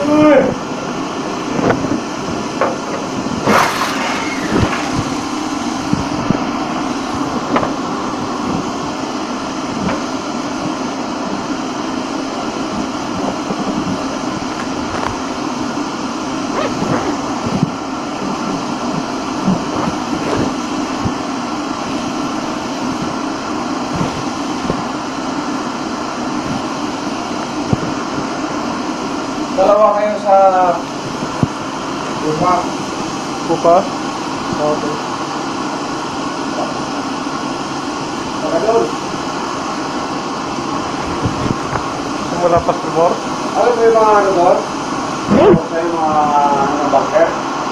Dalawa kayo sa buka. Buka? Okay. Saka doon. Simula pa sa bor? Alam mo yung mga ano doon? Sa yung mga bunker?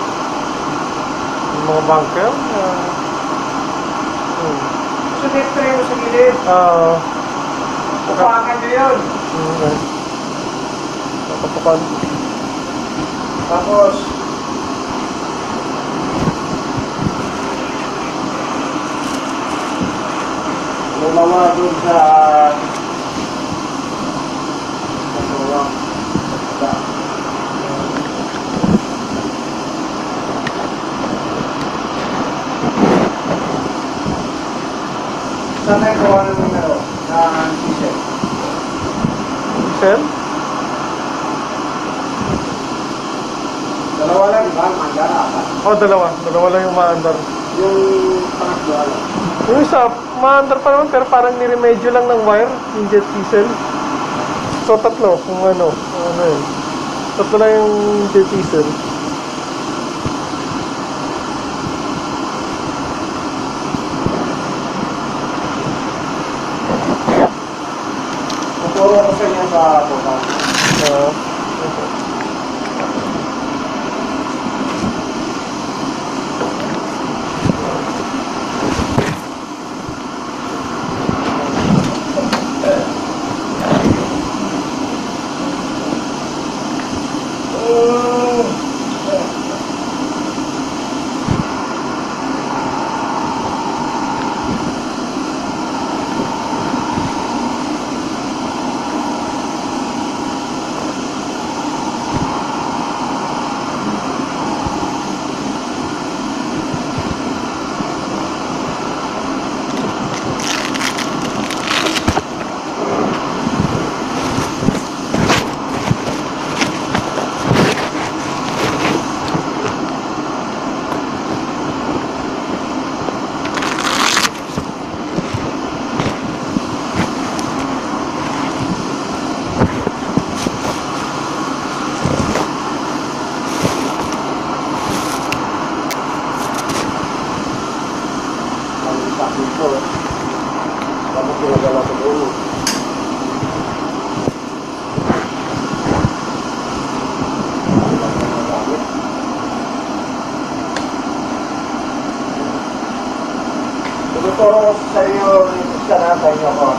Yung mga bunker? Sa tray mo sa gilid. Upakan nyo yun. Okay. Nakatukan. Tapos, lumawa doon sa saan na gawa ng numero na diesel? Diesel? Dalawa lang, di ba? Mandar ata. Oh, dalawa. Dalawa lang yung maandar. Yung pangatlo lang. Yung isa, maandar pa naman pero parang niremedyo lang ng wire, yung jet diesel. So, tatlo. Kung ano yun. Tatlo lang yung jet diesel. Tuturo ko sa inyo sa buka. Tuturo ko sa iyo isa na sa inyo ko.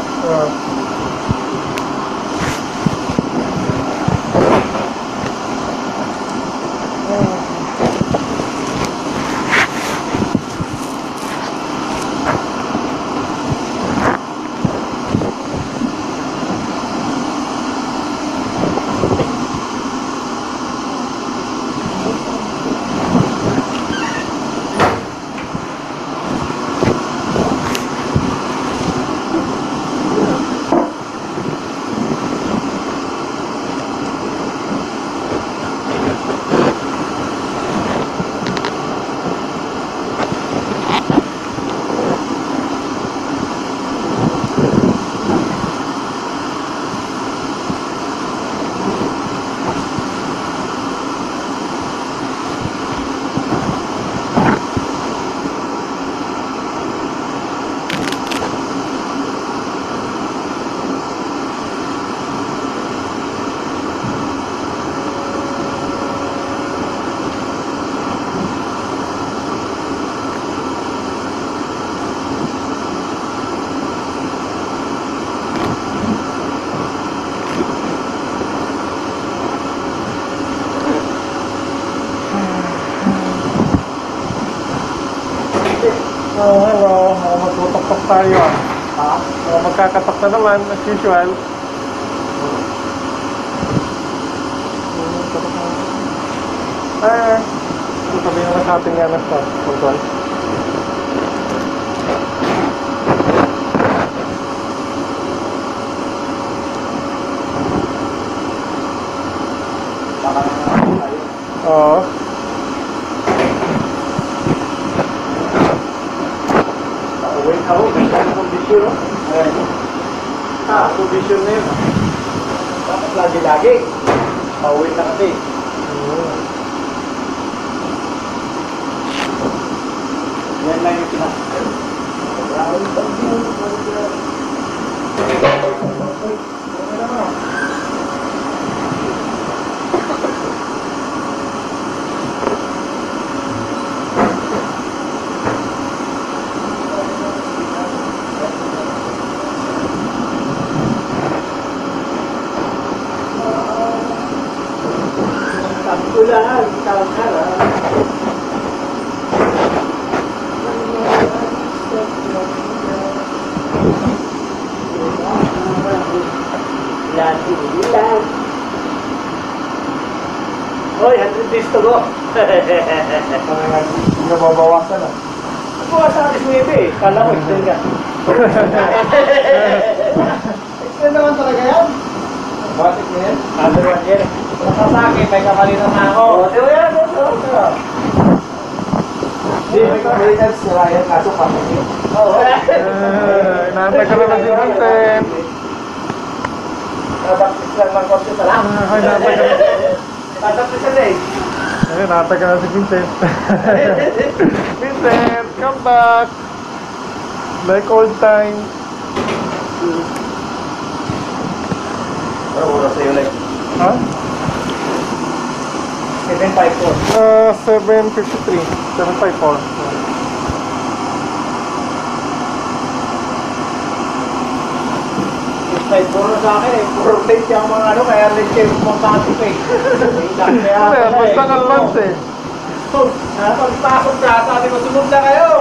Hello, magtutok-tok tayo magkakatok na naman as usual. Sabihin naman sa atin nga na start control. Oo. Wait ako, ganda ng condition, no? Condition na yun. Dapat lagi-lagi. Pauwi na kasi. Yan lang yung pinakasal. Ulan, kala-kala. Ulan. Hoy, 100 days to go. Hindi na mabawasan ah. Bawasan ka ni Smebe eh. Kala ko, extend ka. Extend naman talaga yan. Batik na yan? Under 1 year. Nakasakit, may kapalitan na ako. Oo, di ba yan? Hindi, may kapalitan sila yan. Kaso kapatid. Oo. Inaantay ka naman si Vincent. Tatapis lang ng konti sa lang. Inaantay ka naman. Tatapis na eh. Inaantay ka naman si Vincent. Vincent, come back. Like old times. Ano oras sa'yo like? Ha? 754. 7:53. 7:54. Kahit puro sa akin eh, puro plate yung mga ano, kaya late kayo pumuntasip eh. Kaya, basta kalmans eh. Pagpasok ka, sabi ko, sunod na kayo.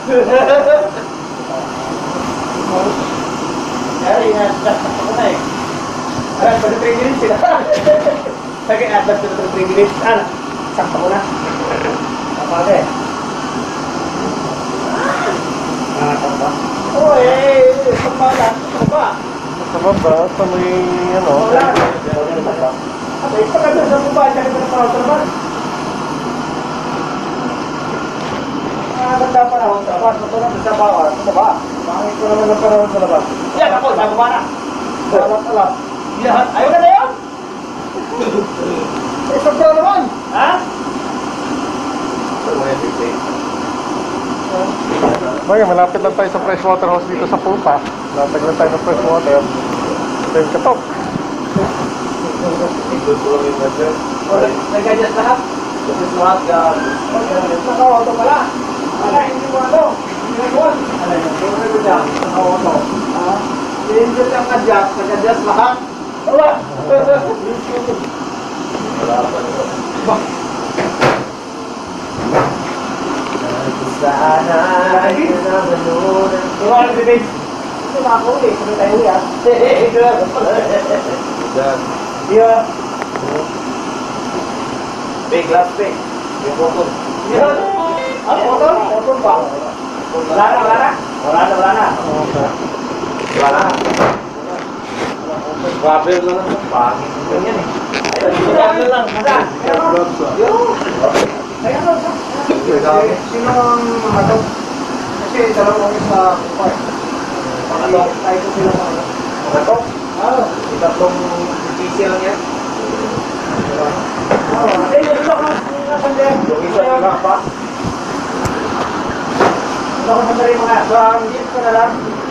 Kaya, inastas ako na eh. Alam, pwede 3 minutes sila. Sige, atlas ko na 3 minutes. Sakta ko na. Kapag eh. Nakakaba. Oo eh, pagpala. Ano ba? Sa baba, sa may ano. Wala. At ay pagkanda sa baba, siya kita na parang naman. Ganda pa na sa labas. Matulog sa bawah. Sa baba. Pangit ko naman ng panahon sa labas. Yan ako, bago ba na? Alat. Yan. Ayaw ka na yan? Eh, sobra naman. Ha? Bagay, malapit lang tayo sa freshwater house dito sa Pulpa. Latag lang tayo ng freshwater. Ito yung katok. Nag-adjust lahat? Adjust lahat ka. Naka-auto pala. Wala, hindi mo ano. Hindi mo ano. Ano yun? Hindi mo dyan. Naka-auto. Hindi mo dyan adjust. Nag-adjust lahat. Wala. Wala pa nito. Sana ay nabalunan. Wala na si Babe. Ito nakakuli. Sabi tayo yan. Yeah. Big last big. Yung bukod. Yun. Ano? Bukod? Bukod ba? Wala na. Wala na. Wala na. Grabe lang naman. Pangit. Ganyan eh. Grabe lang. Kaya ano? Sino ang mamatok? Kasi dalawang kami sa kupay. Mamatok? Tayo ko sila mamatok. Itatlong PC lang yan. Eh, yun lang ang nasandyan. Yung isa lang pa. Ito ako sandali mga. So, ang gift ko na lang.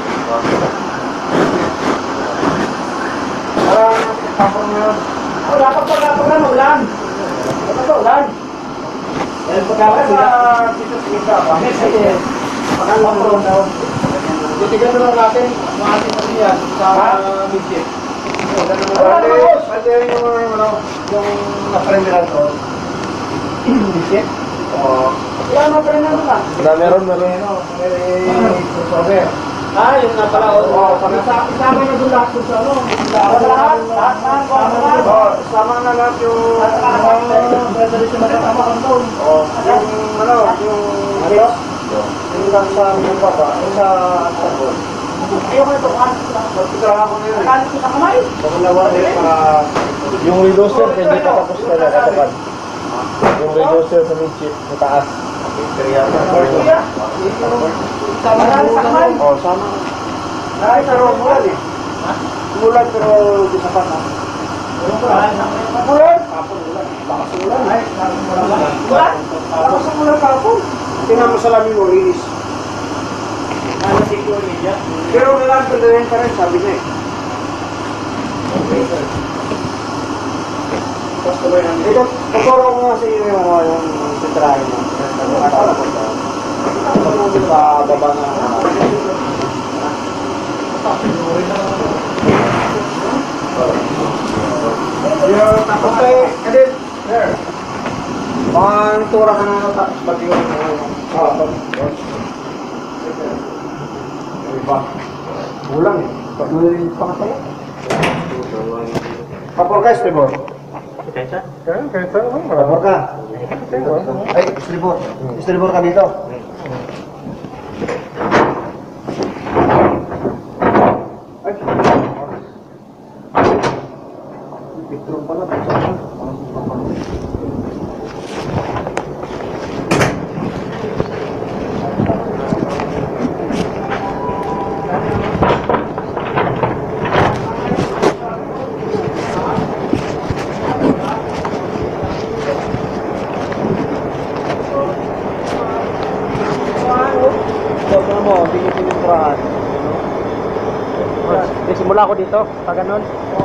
Parang kapag ngayon. Dapat na maulan. Dapat na ulan. Dahil pagkakas dito sa isa pa. Kasi pagkakas ko daw. Titigan na lang natin mga ating pagkiyan sa midship. Pwede yung na-frienderan ko. Midship? Oo. Kaya na-frienderan ko lang. Meron. May crossover. Ah, yung nga pala. Isama na doon lahat sa ano. Lahat sama na lahat yung pwede siya magkasama kang doon. Yung ano, yung yung lang sa mga ba, yung sa sabon. Ayaw ko ito, magpitarahan ko na yun. Nakalit ko sa kamay. Pagkalawa para Yung reducer, hindi pa tapos na nakatapan. Yung reducer sa midship, sa taas. Sama na sa kamay. Oo, sama. Ay, pero mulan eh. Mulan pero di sa pan. Mulan? Kapon mulan. Bakas mulan. Ay, mulan. Bakas mulan kapon. Tingnan mo sa lamin mo, linis. Secure media. Pero nilang pagdahin pa rin, sabi niya eh. Ito, pagkoro ko nga sa inyo yung titrahin mo. Sa baba na. Yung tapos kayo, edit. There. Mga tura ka na tapos pag yung iba. Ulang eh. Patuloy pa ka tayo. Kapor ka, Estebor? Kaya saan? Kapor ka? Ay, Estebor. Estebor ka dito. Ay. Pitron pala. Simula ako dito, pag ganon.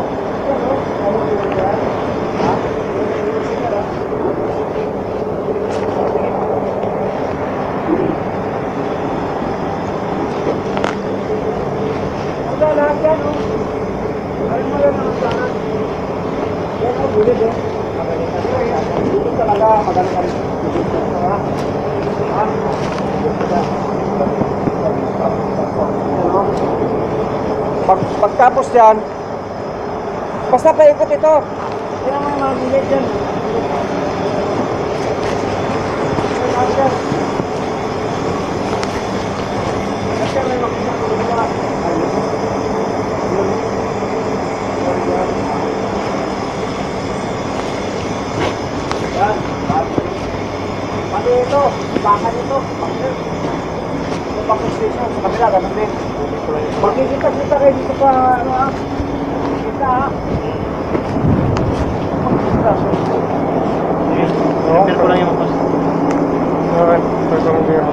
Pagtapos dyan, basta paikot ito. Hindi naman mga bilet dyan. Pati ito, bakan ito. Ito pa station sa kabila, ganun din. Makikita-kita kayo dito pa, ano ah. Kita ah. Refill ko lang yung post. Alright, pwede ko lang din.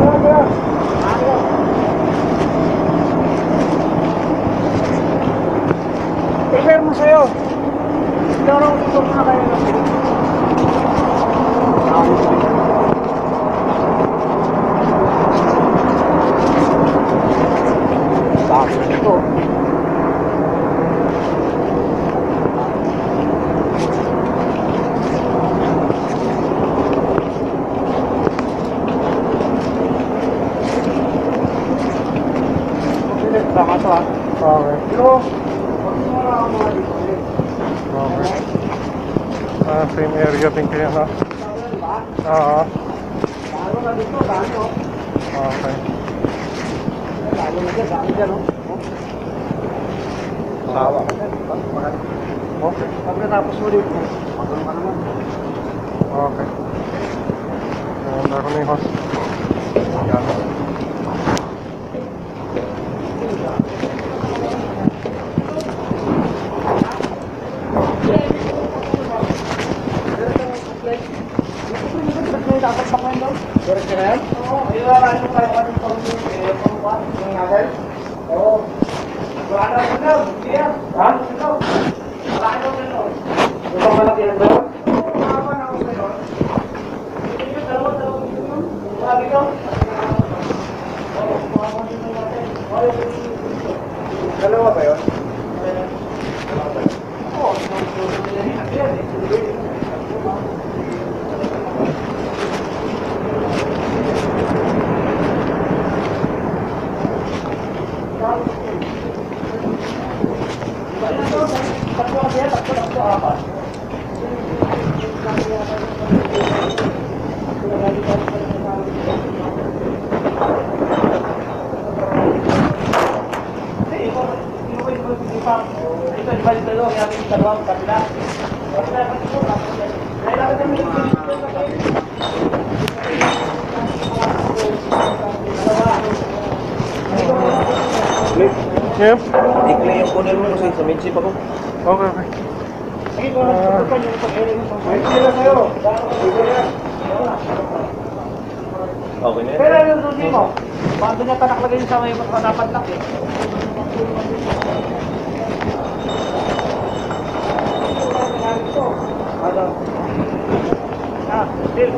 I-share mo sa'yo. Ito lang dito muna kayo lang. Ito. Tama ito ah. Okay. Pero, huwag mo na ako mga dito. Okay. Same area din kaya ha? Oo. Lalo na dito, dami oh. Okay. Lalo na dyan, dami dyan oh. Sawa ka dyan. Okay. Pag natapos mo dito, magulong ka naman. Okay. Meron na yung host. Yan. Dapat pa kayo doon? Direct ka na yan? Oo. Iwalaan mo kayo ka dito yung nagal? Oo. Wala na rin daw. Hindi yan. Ha? Wala na rin daw. Yung pang malaki yan daw? Oo. Nakapa na ako sa'yo. Hindi nyo dalawa dito yun. Sabi ko. Oo. Makapa dito natin. Dalawa ba yun? Oo. Yep. Ikli yung kunin mo kasi sa midship ako. Okay, okay. Sige, kung nagtutupan yung pag-airing mo. May sila sa'yo. Okay na Pero yan. yung susi mo, paano niya panaklagay sa may dapat eh. Ano? Still.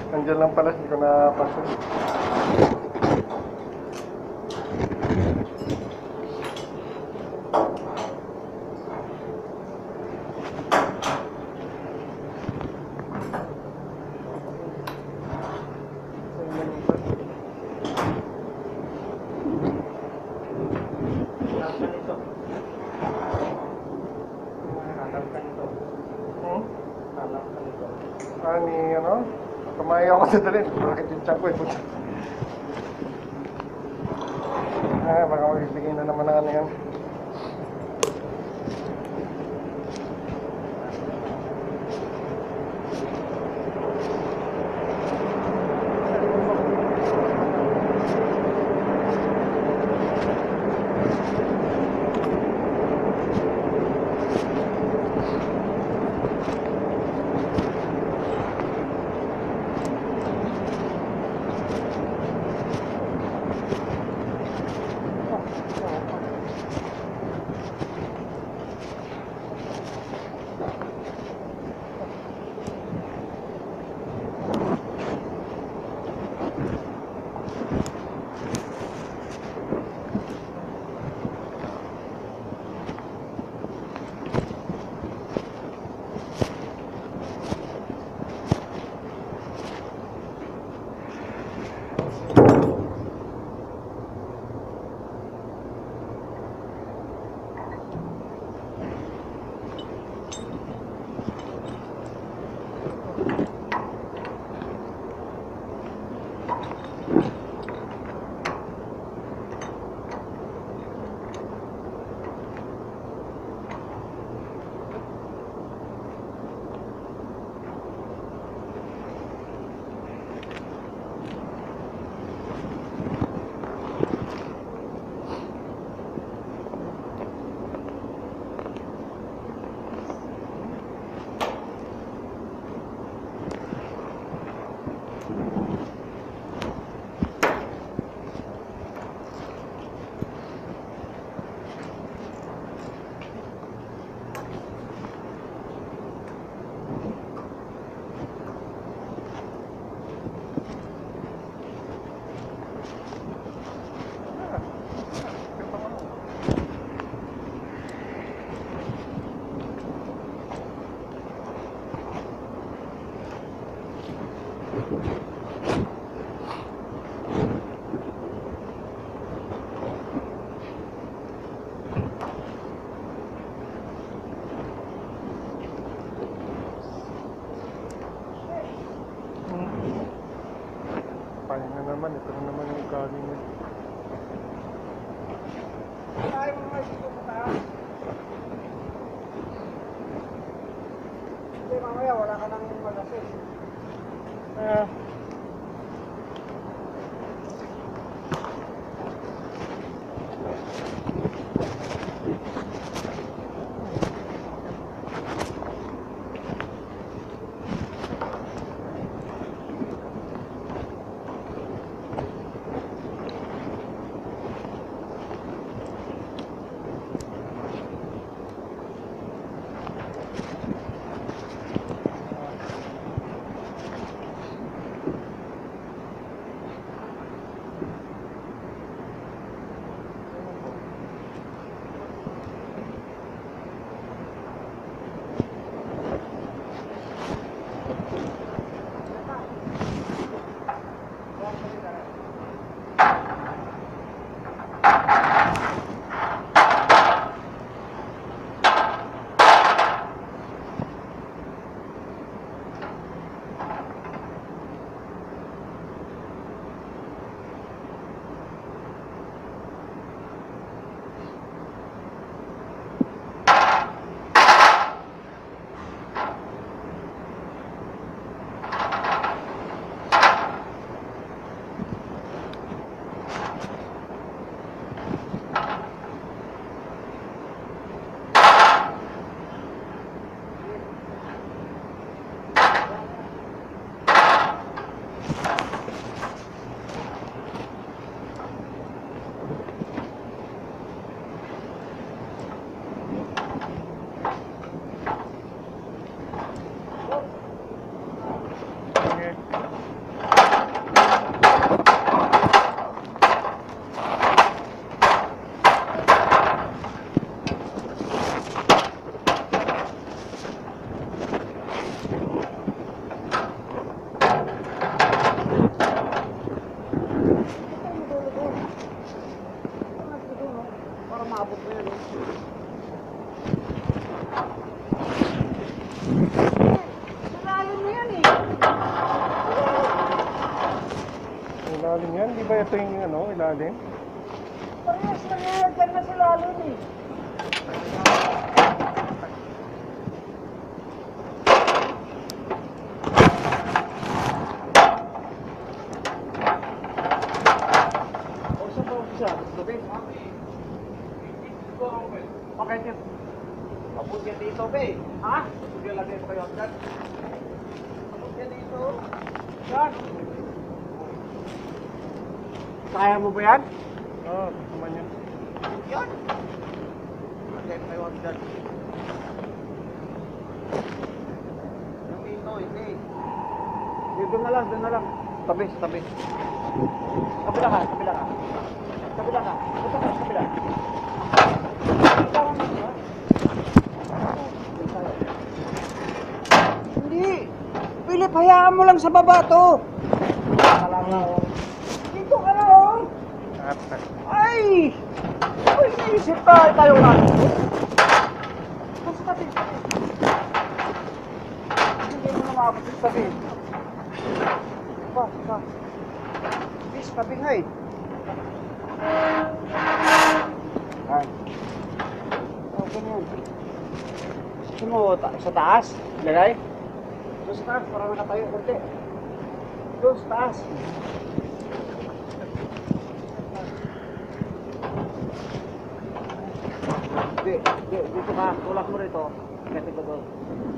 Nandiyan lang pala, hindi ko napansin. Ni ano, kumain ako sa dalin. Bakit yung tiyan ko eh? Baka magbibigay na naman ng ano yan. Pahinga naman, ito na naman yung kanin niya. Ay, mga dito pa tayo. Hindi, mamaya wala ka nang mag-assess. Malalim na yan eh. Ilalim yan? Di ba ito yung ano, ilalim? Parehas na yan. Diyan na sa lalim eh. Bakit yun? Abot yan dito, be. Ha? Abot yan lagay pa kayo agad. Abot yan dito. Yan. Kaya mo ba yan? Oo, naman yun. Yan. Lagay pa kayo agad. Yung dito, hindi. Doon na lang, doon na lang. Tabi, tabi. Kabila ka, kabila ka. Kabila ka. Punta ka, kabila. Hindi. Philip, hayaan mo lang sa baba to. Dito ka na, oh. Ay! Ay, naisip tayo na. Basta tabi. Hindi mo na makapagod tabi. Ba. Bis, tabi nga eh. Ay. Oh, ganyan. Gusto mo sa taas? Lagay? Doon sa taas, para nakatayo konti. Doon sa taas. Dito ka, tulak mo rito. Kasi ko doon.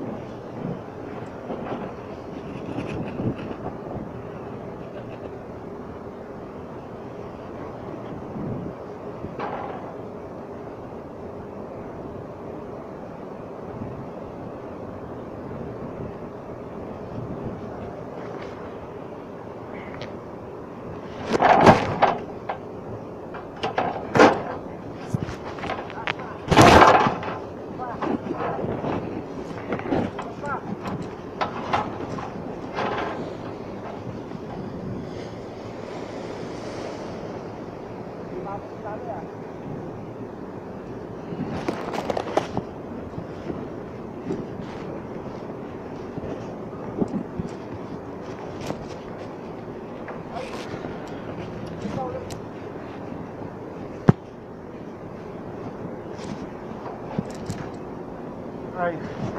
Ay.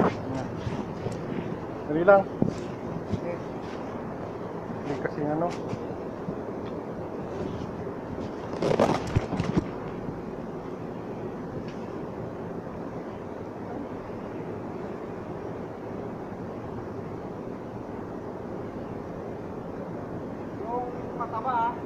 Dali lang. Hindi kasi ano. Yung mataba ah.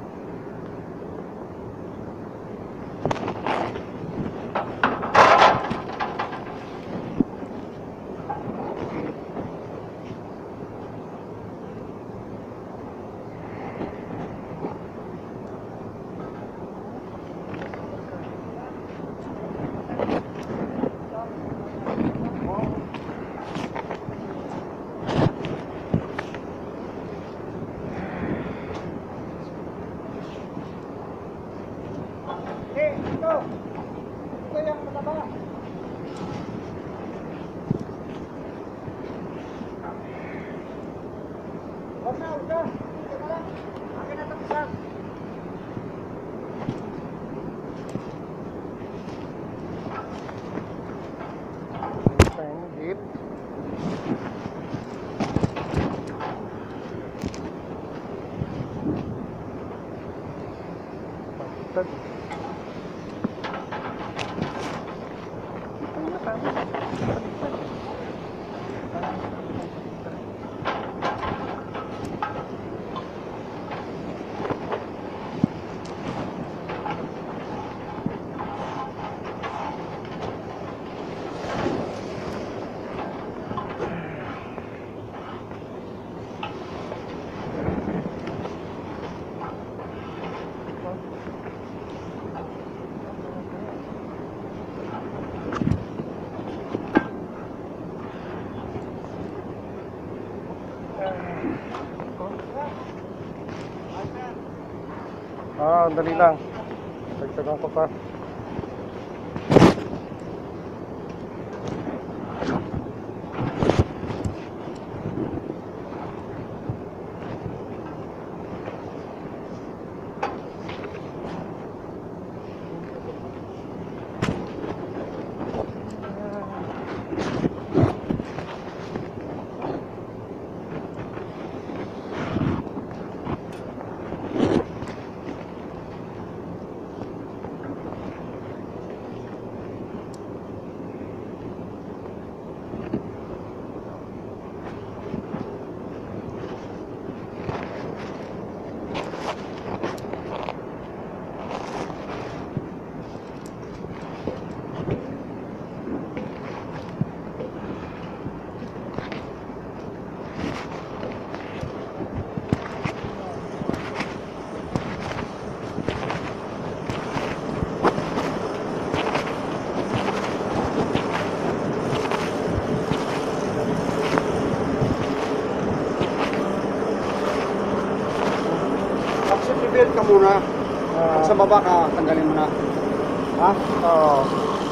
Ito. Ito yung mataba. Huwag na. Ito na lang. Akin na itong isa. Hit. Bastard. Dali lang. Dagdagan ko pa. muna. Pag sa baba ka, tanggalin mo na. Ha? Oo.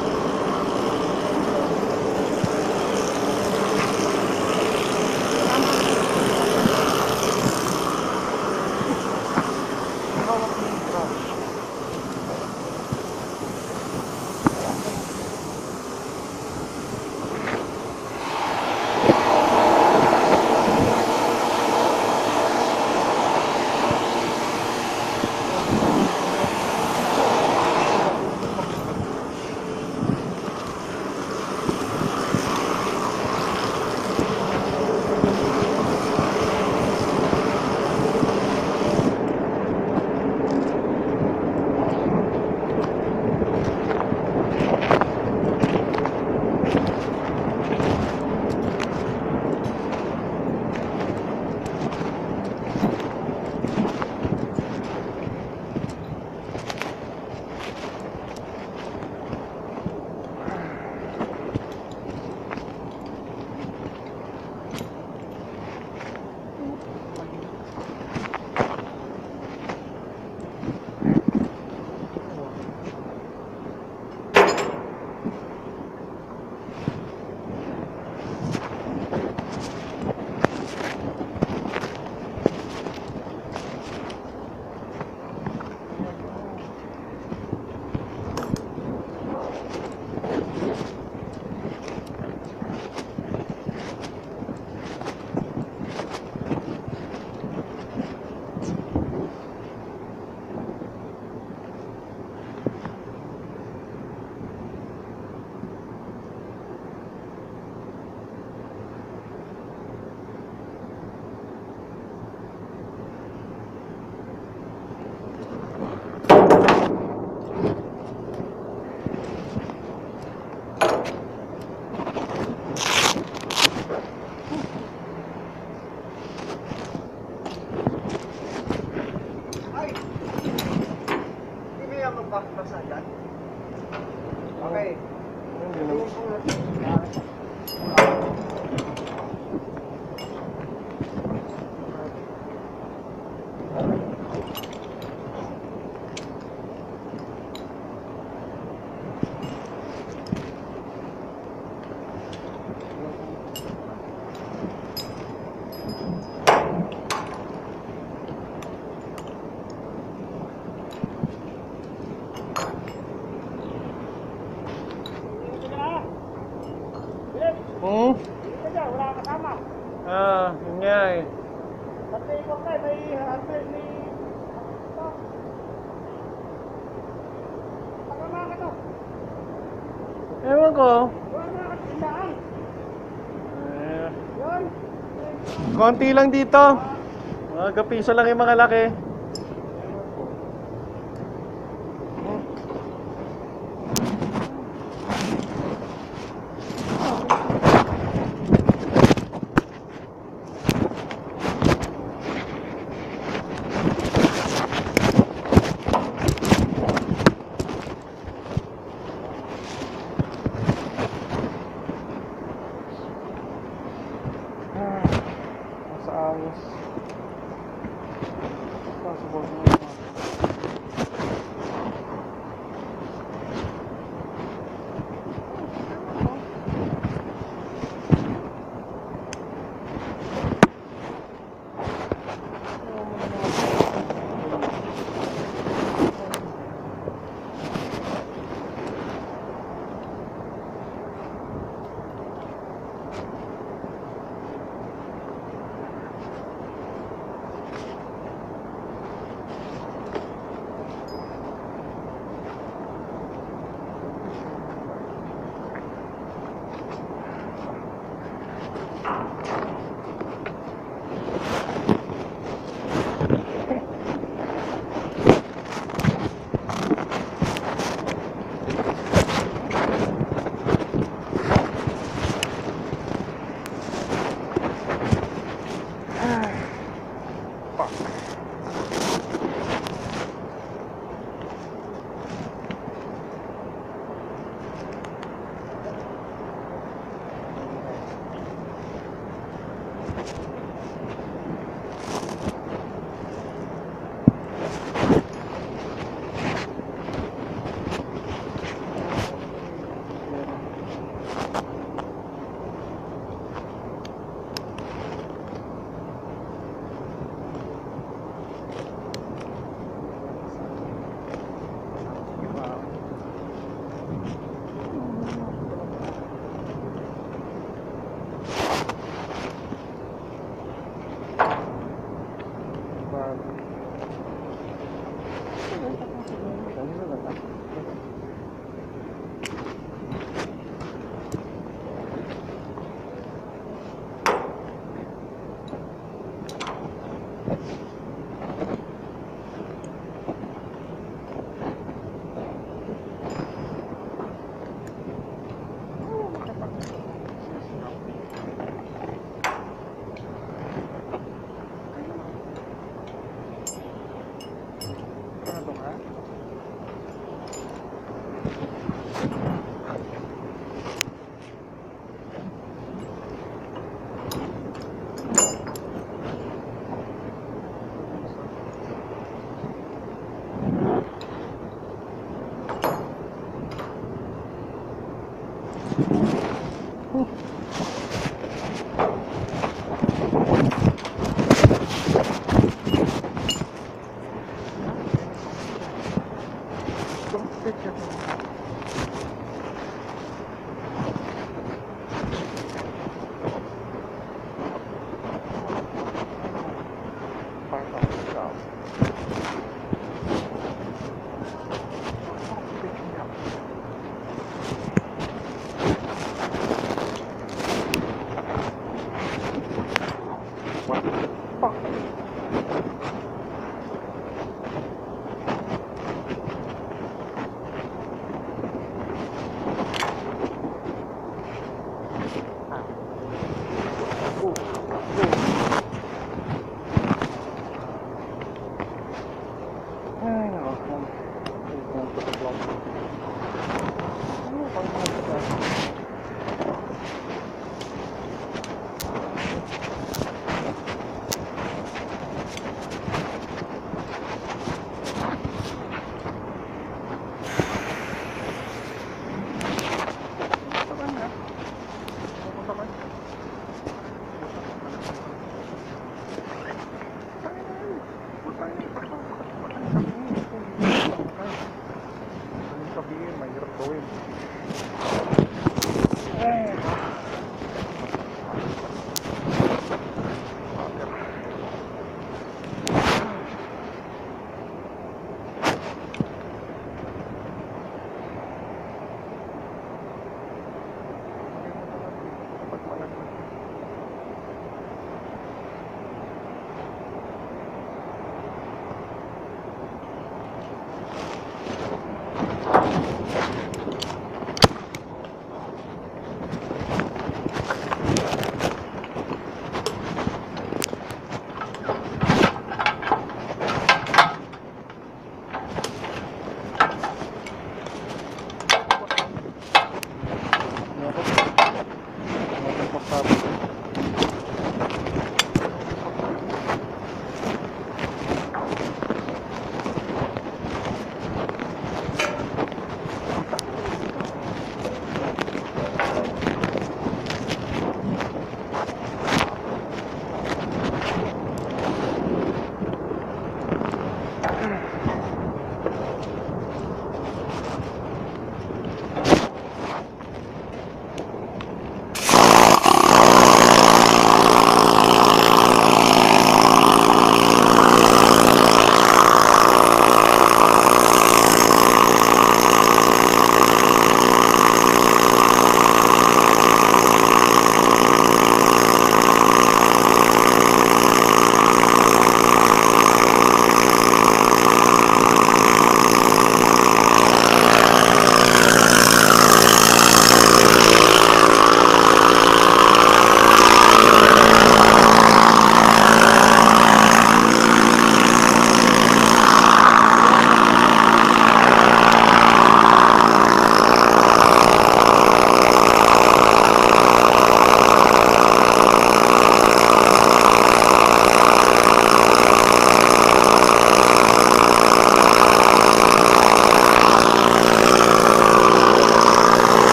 Basa dyan. Okay. Wala kasama. Yun nga eh. Pati ikaw tayo, may helmet, may... Pagkama ka to. Ewan ko. Wala na katindaan. Eh, Yun. konti lang dito. Mga kapiso lang yung mga laki.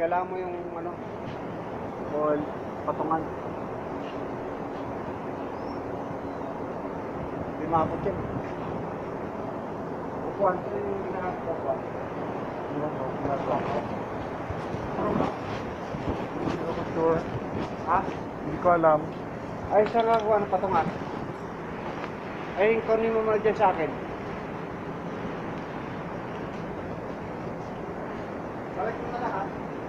kailangan mo yung ano, ball, patungan. Hindi makapot yan. Upuan, ito yung ginagawa ko ba? Hindi ko sure. Ha? Hindi ko alam. Ay, saan nagawa ng patungan? Ay, kunin mo muna dyan sa akin. Balik mo na lahat.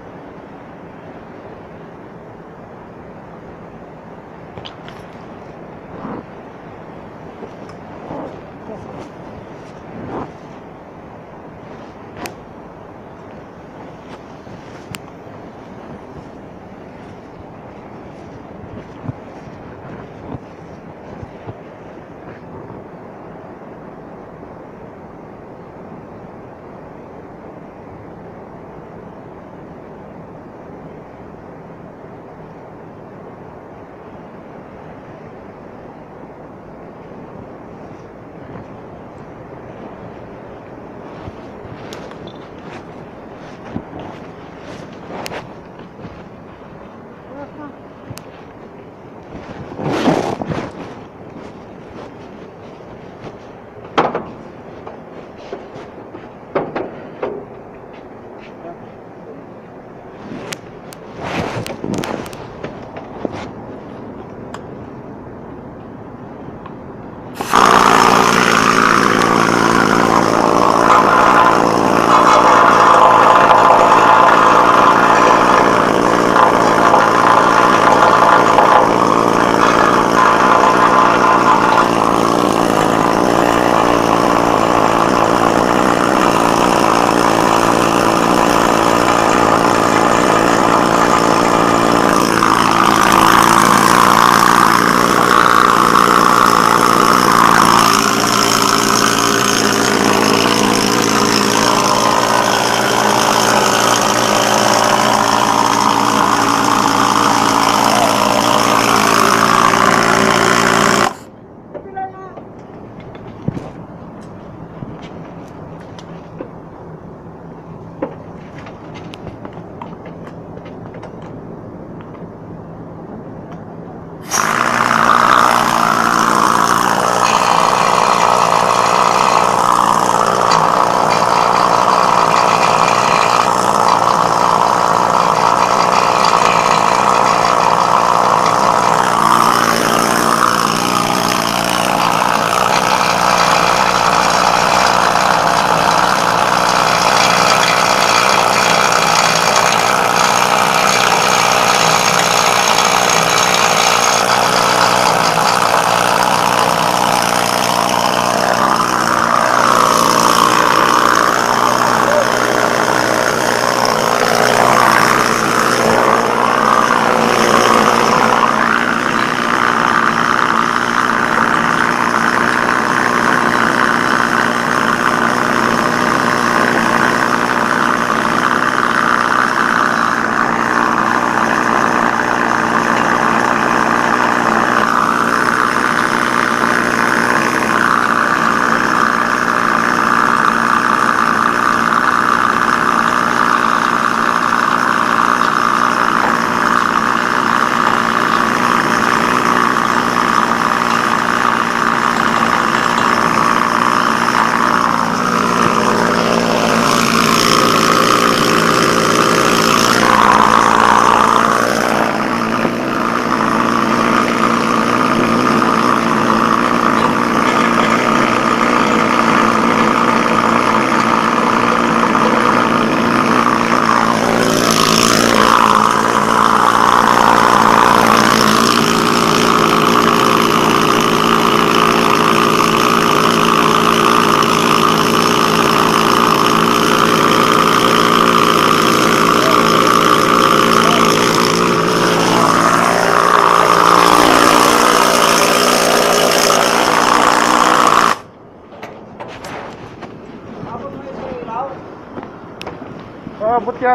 Abot yan.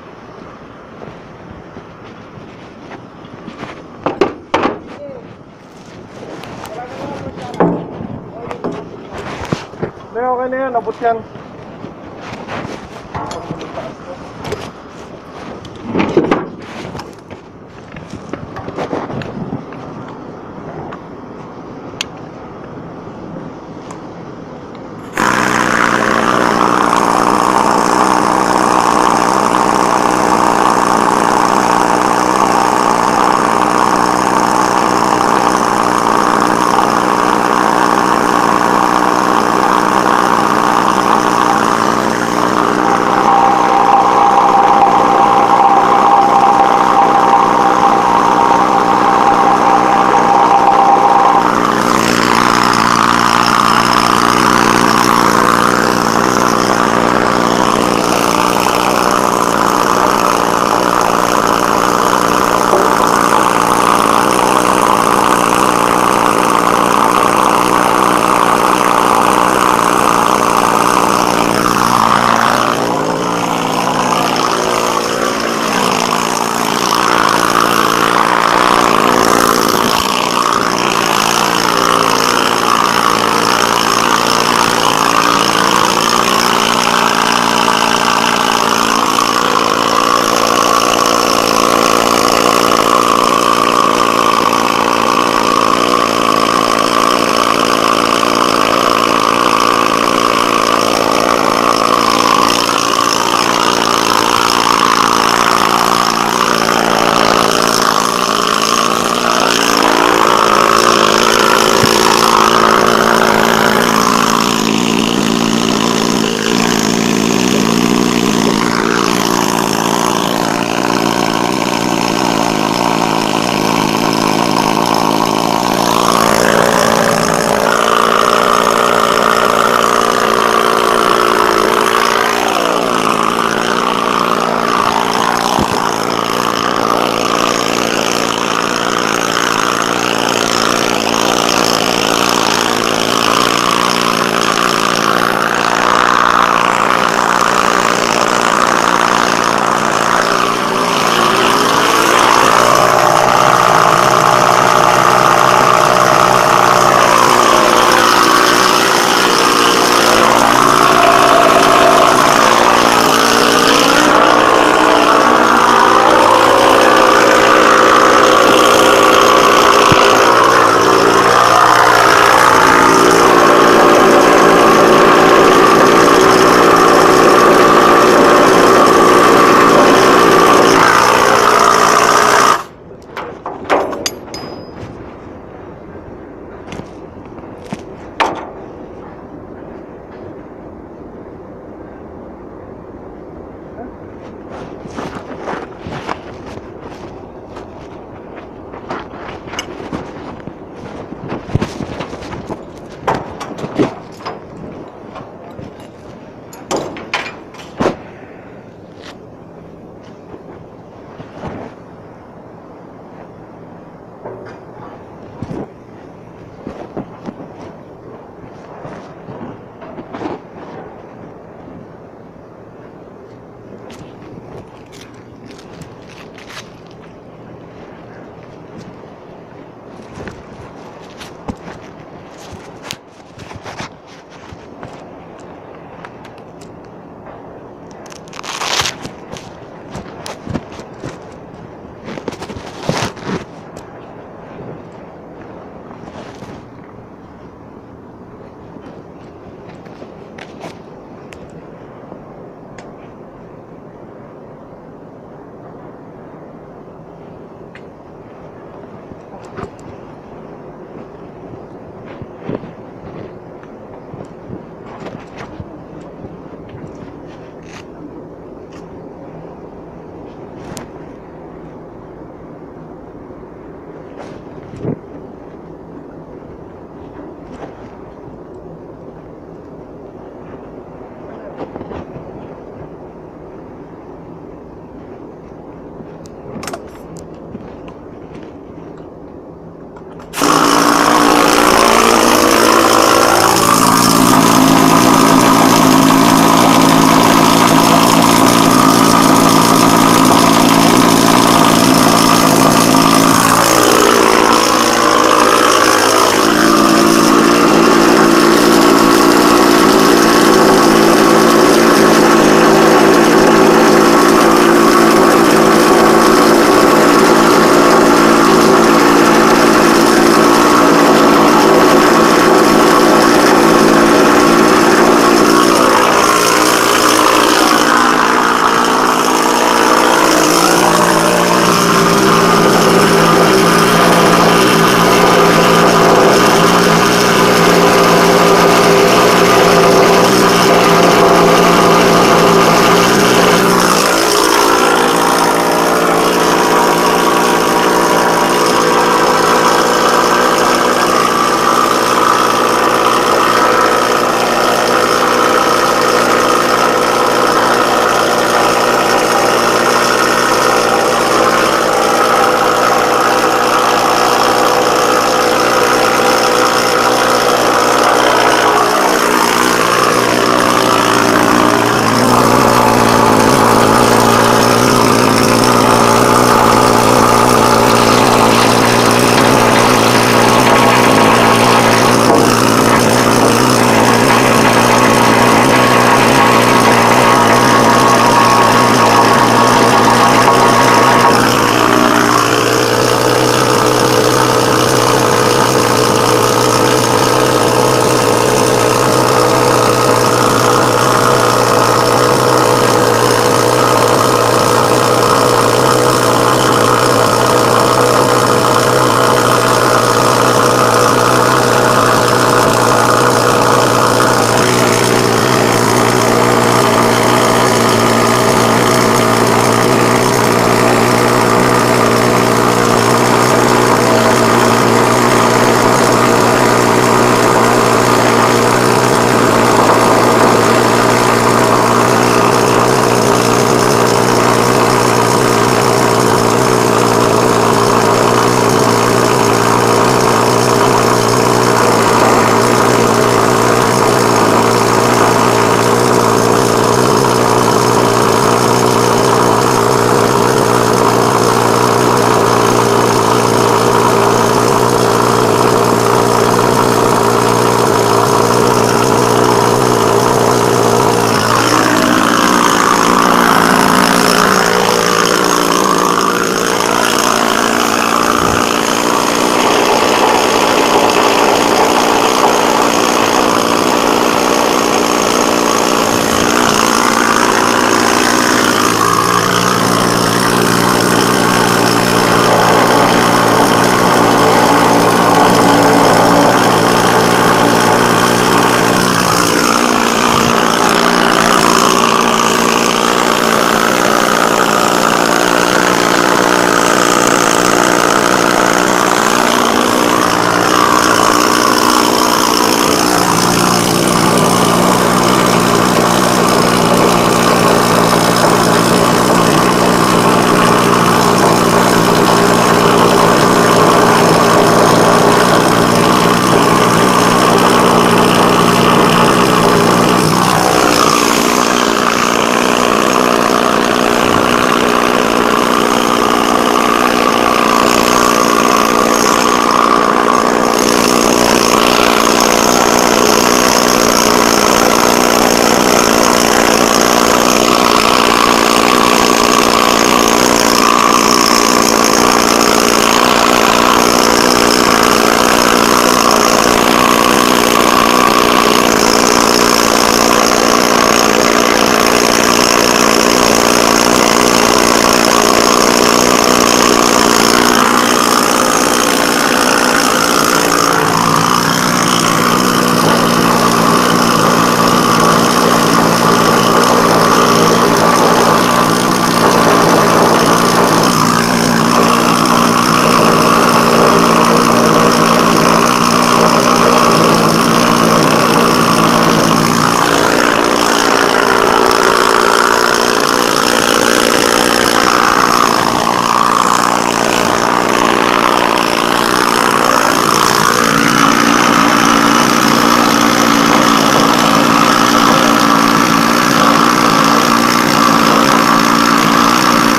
Hindi, okay na yan. Abot yan.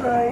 Alright.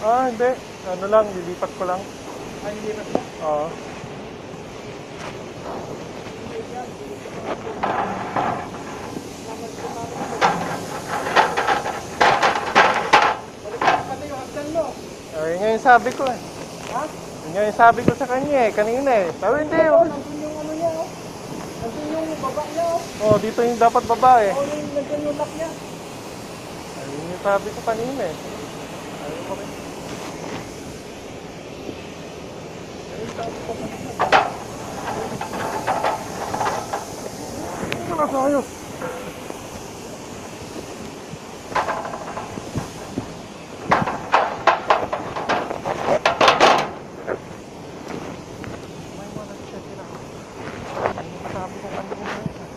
Ah, hindi. Ano lang, lilipat ko lang. Ay, hindi na siya. Oo. Pati yung hagdan mo. Yun nga yung sabi ko eh. Ha? Yun nga yung sabi ko sa kanya eh, kanina eh. Sabi hindi oh. Nandun yung ano niya, oh. Nandun yung baba niya, oh. Oh, dito yung dapat babae. Oh, nandun yung lock niya. Ayun yung sabi ko kanina eh. Ayun ko rin. Ayun sabi ko kanina. Ano ka ayos? May wala siya sila. Ayun yung sabi ko kanina.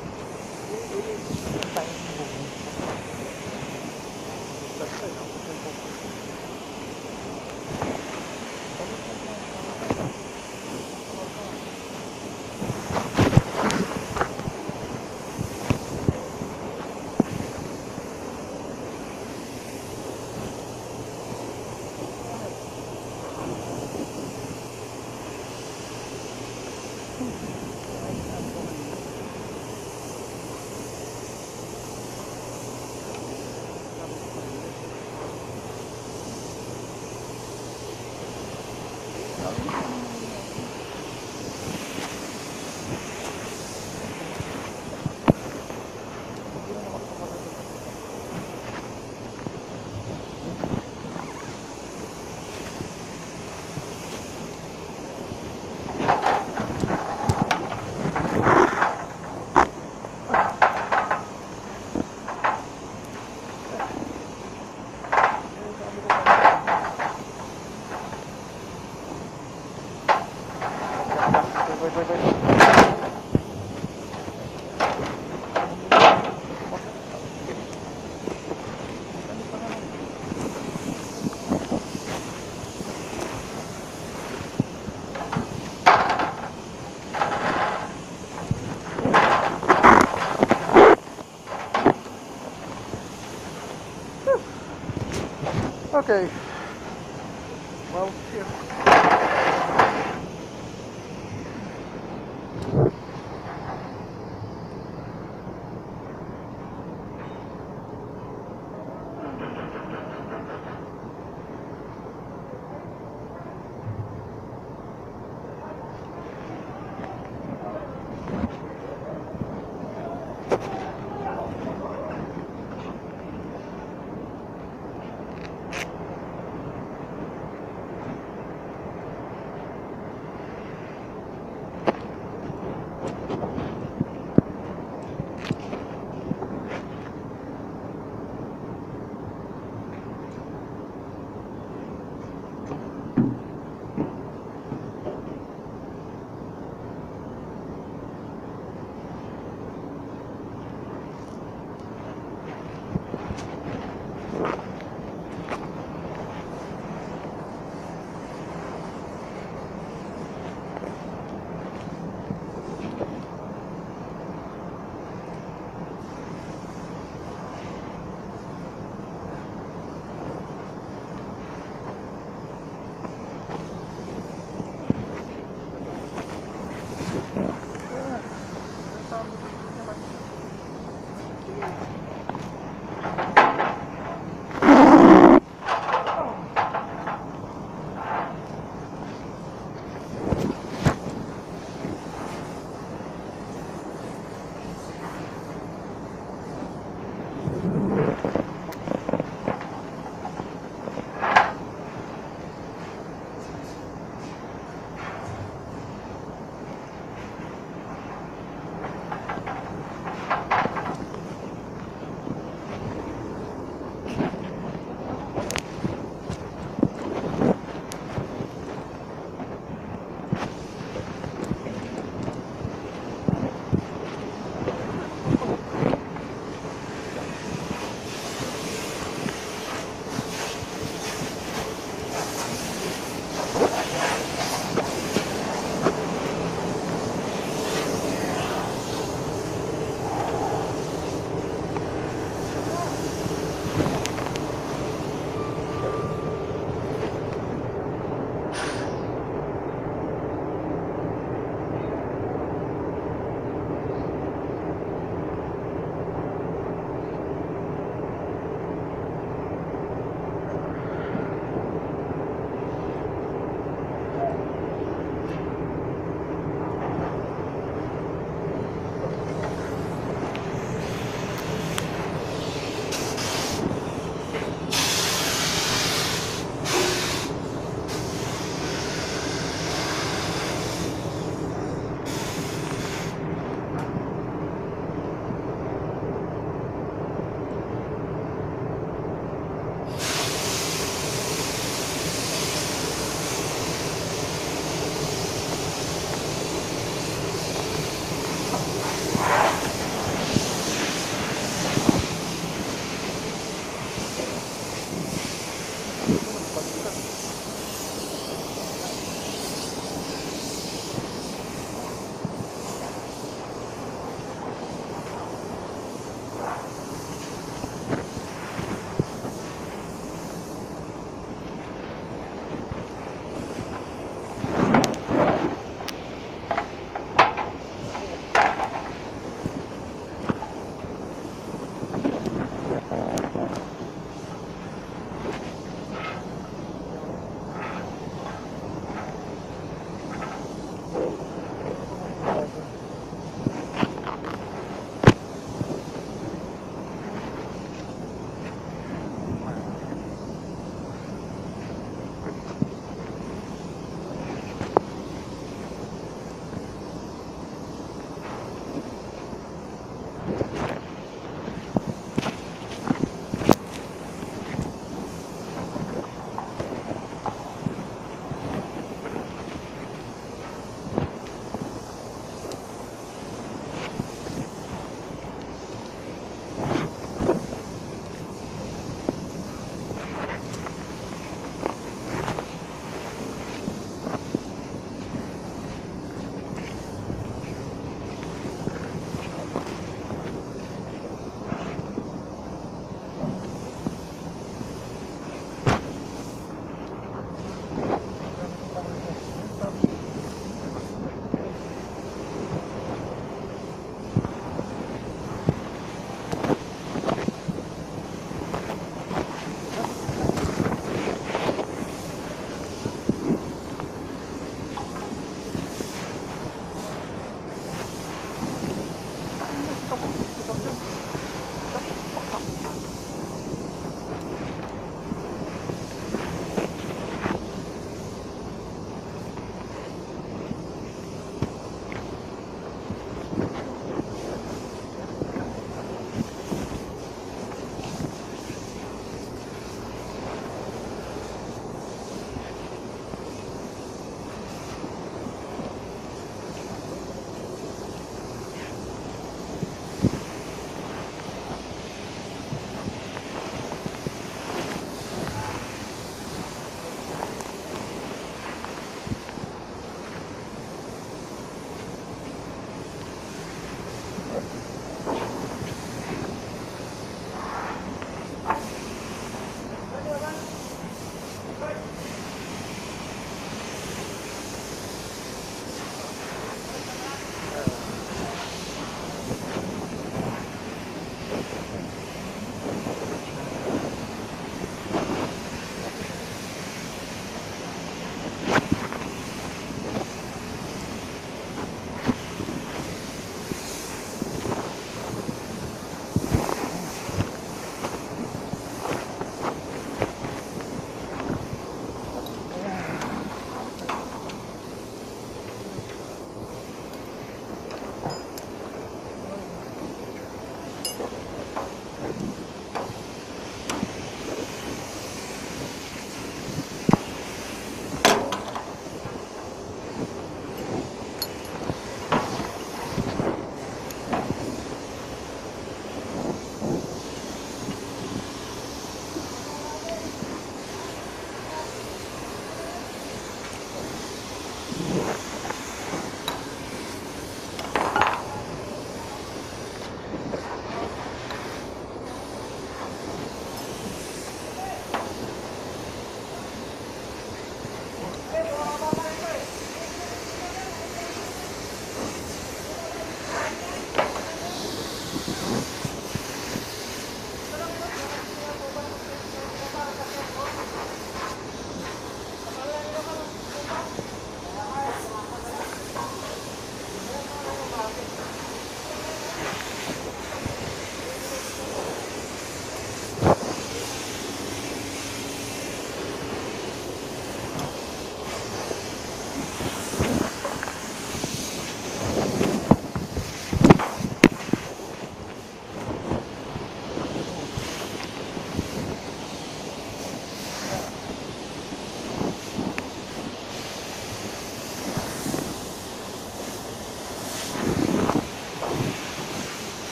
Okay. Well, here.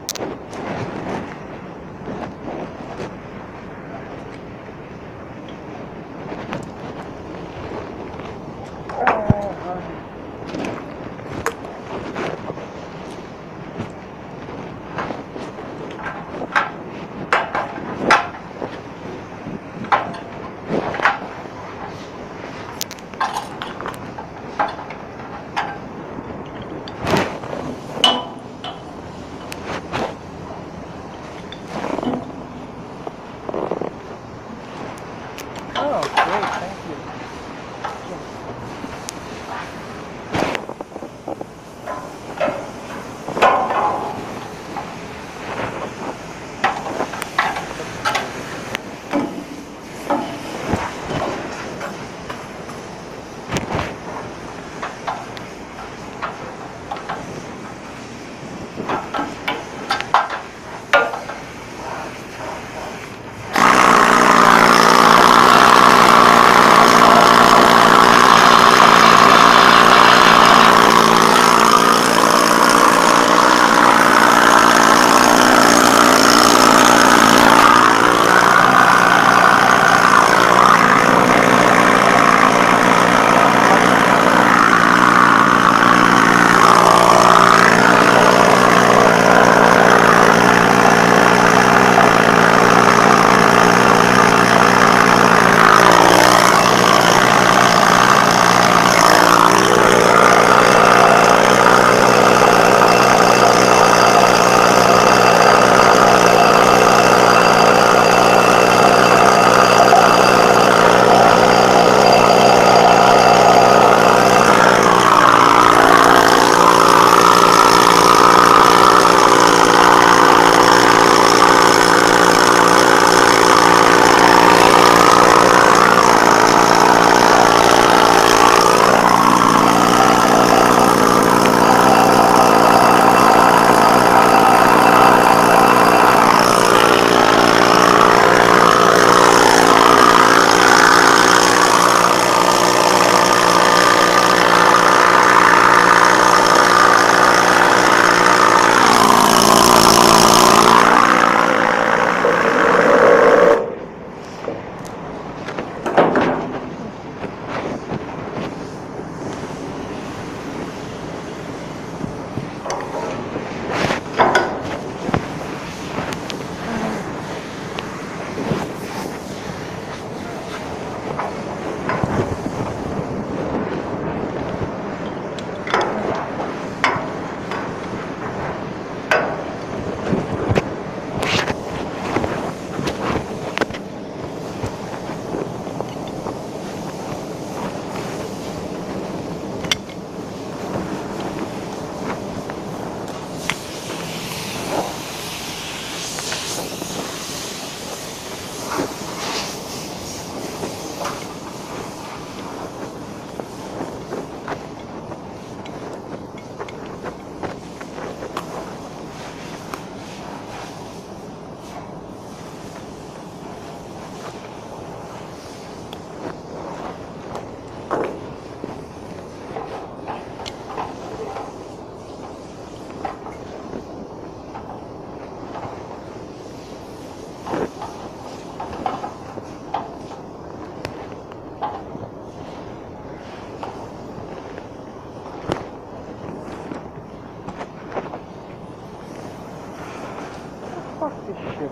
Oh, great, thank you. Fuck this shit.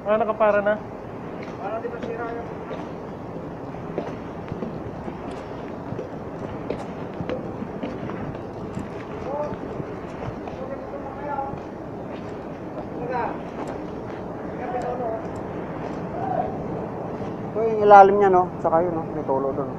Ah, nakapara na. Para di masira yung... Ito yung ilalim niya, no? Saka yun, no? May tulo doon.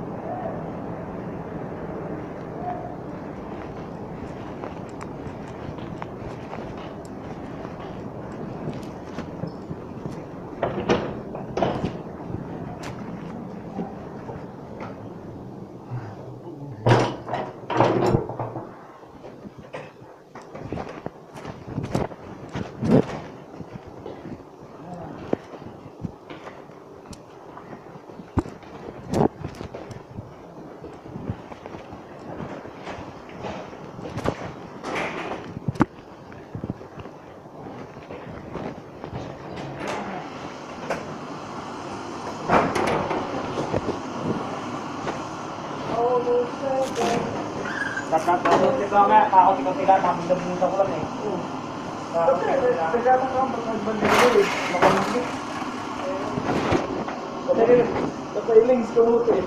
Tapos ito nga, kakot-ikot sila, tapos nabunta ko lang eh. Kaya mo kang pagkagbandero eh. Makamaglit. Kapag-ilings ko mo eh.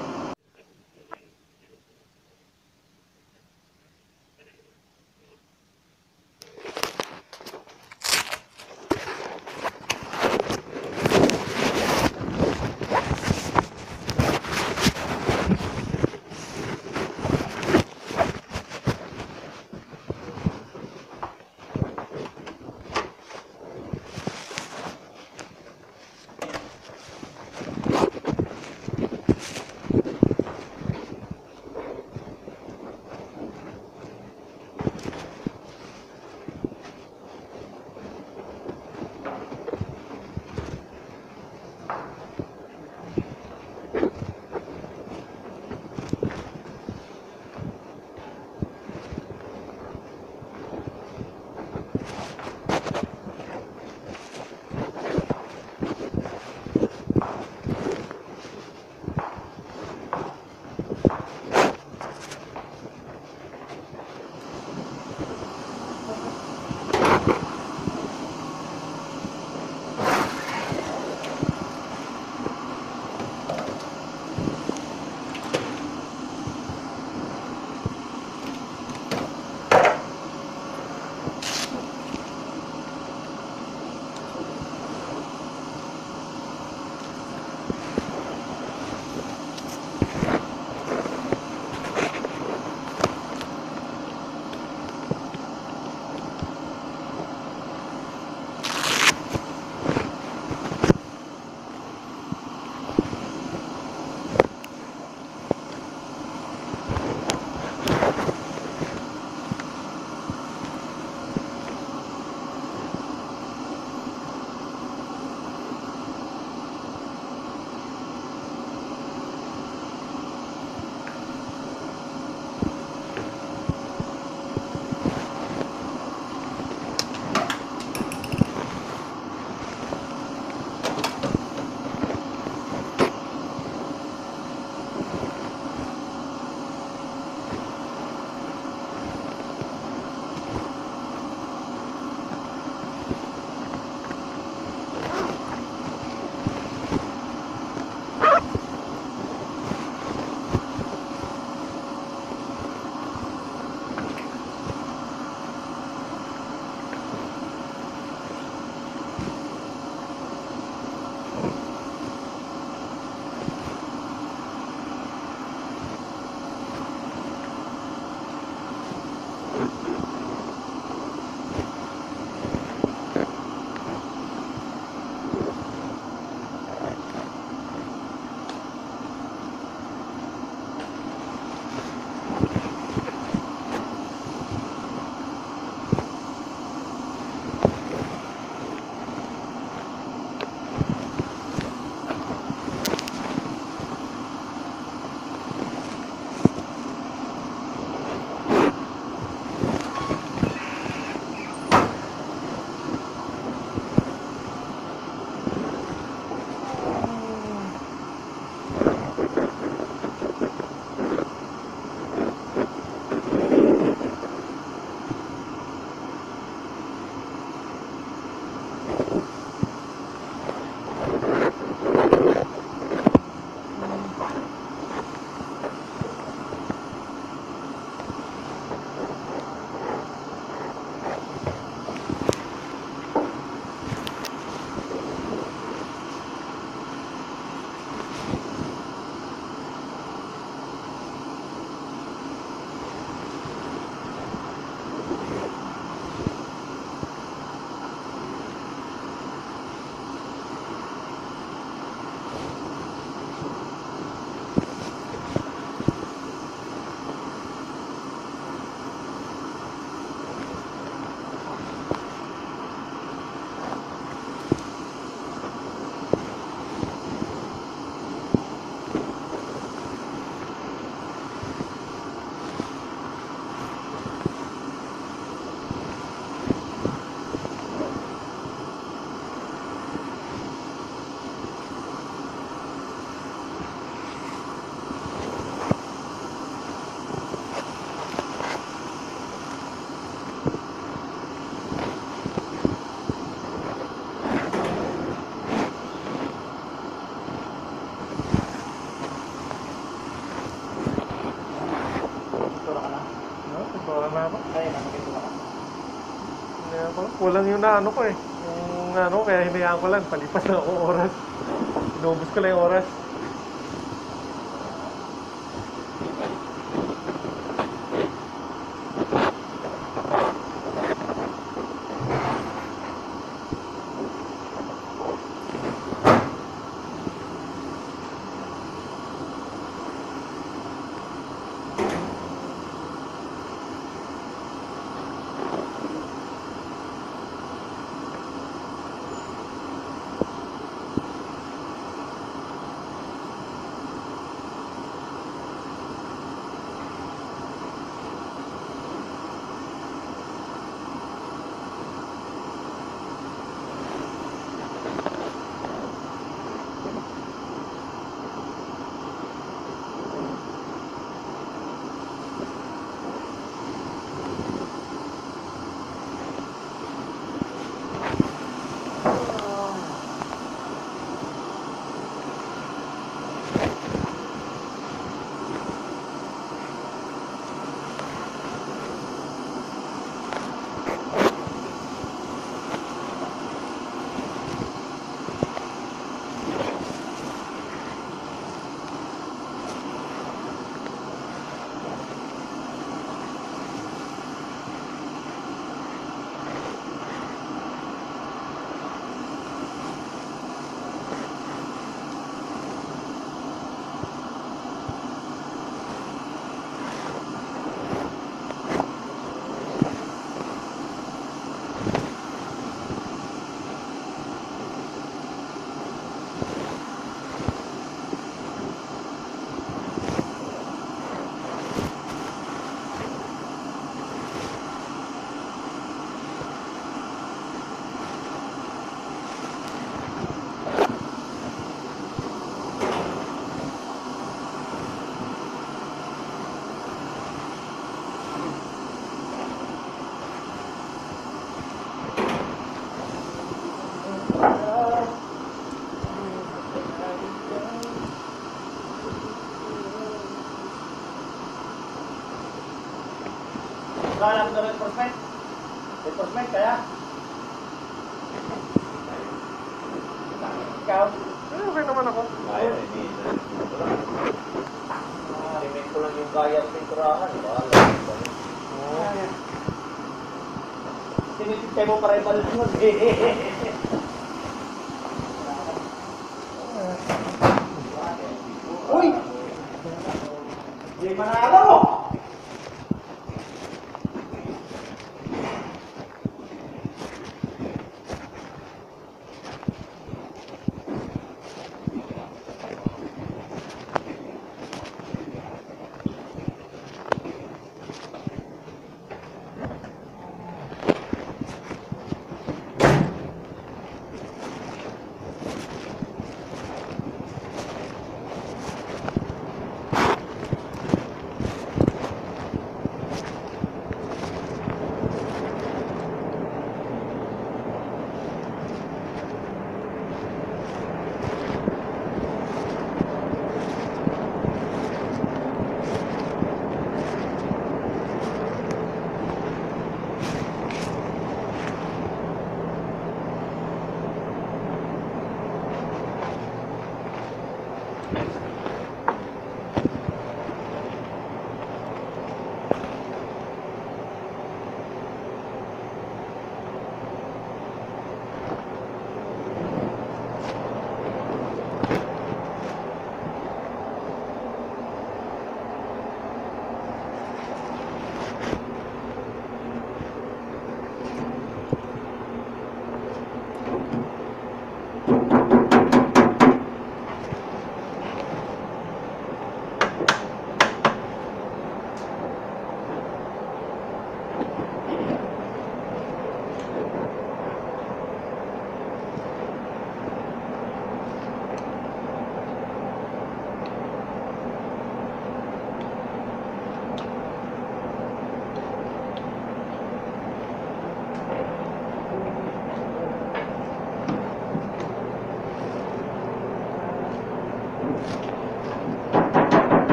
ako. Ay, nakakita ka. Kaya ako, kulang yung naano ko eh. Yung ano, kaya hinayaan ko lang. Palipas na ako oras. Inubos ko lang yung oras. Hanap na reinforcement. Reinforcement kaya. Ikaw. Eh, okay naman ako. Kaya, hindi. Limit ko lang yung kaya sa pinturahan. Sinititay mo para ibalik mo. Uy! Hindi manalo!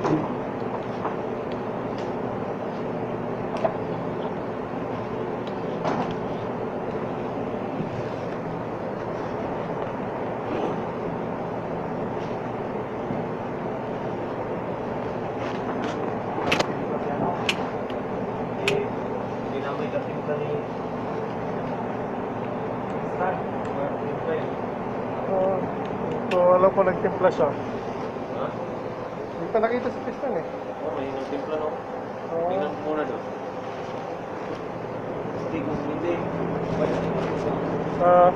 Hindi na may katimpla ni Stan. Katimpla yun. So, alam ko nagtimpla siya. Ha? Hindi pa nakita sa piston eh. Oo, may nagtimpla no. Oo. Tingnan mo muna doon. Hindi kung hindi. Ah,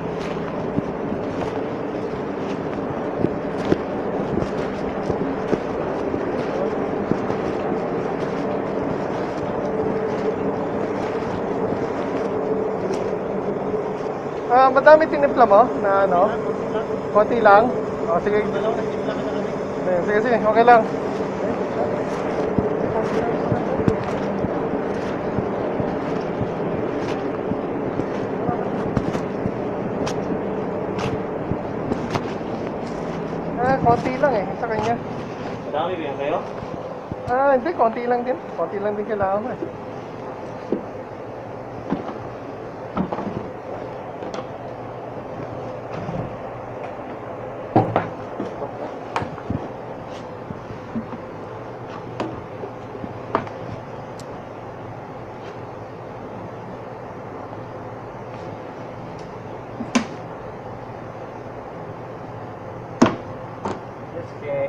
madami tinimpla mo na ano? Konti lang? O, sige. Sige, sige. Okay lang. Konti lang eh, sa kanya. Madami ba yan kayo? Hindi, konti lang din. Konti lang din kailangan mo eh. Okay.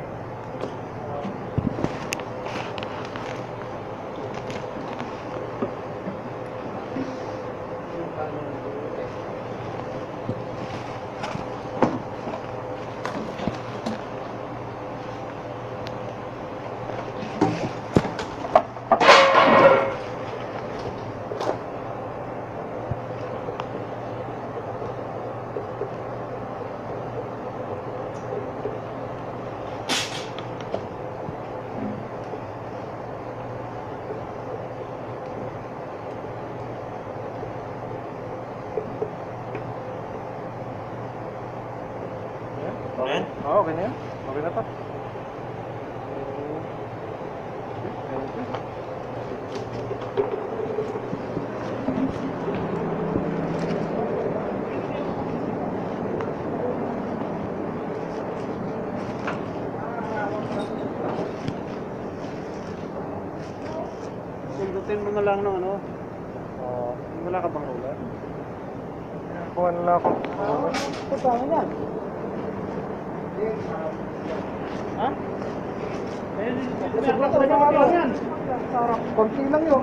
Ayan? Oo, okay na yan. Okay na to. Pindutin mo na lang ng ano. Wala ka bang roller? Kuha na lang ako. Ito paano yan? Ha? Sobrang ko na yan. Sarap. Konti lang yun.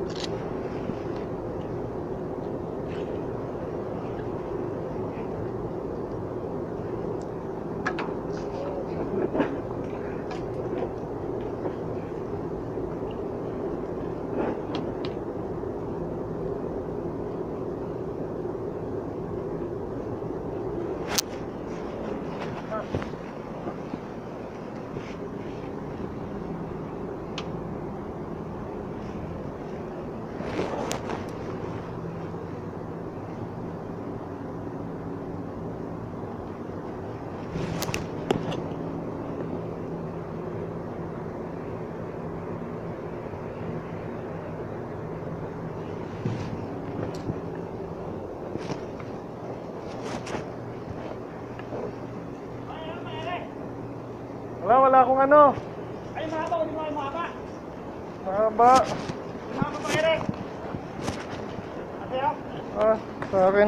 Wala akong ano. Ay, mahaba, hindi mo ay mahaba. Mahaba. Mahaba pa, Eric. Ate, oh. Sa akin.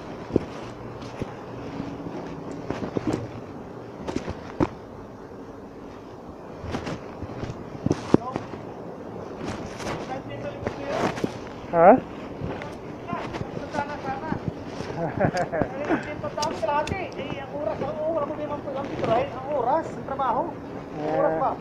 Ha? Sana. Ay, pagtapos ka lahat eh. Eh, ang oras mo din ang titirahin. Ang oras, ang trabaho. Ang oras pa.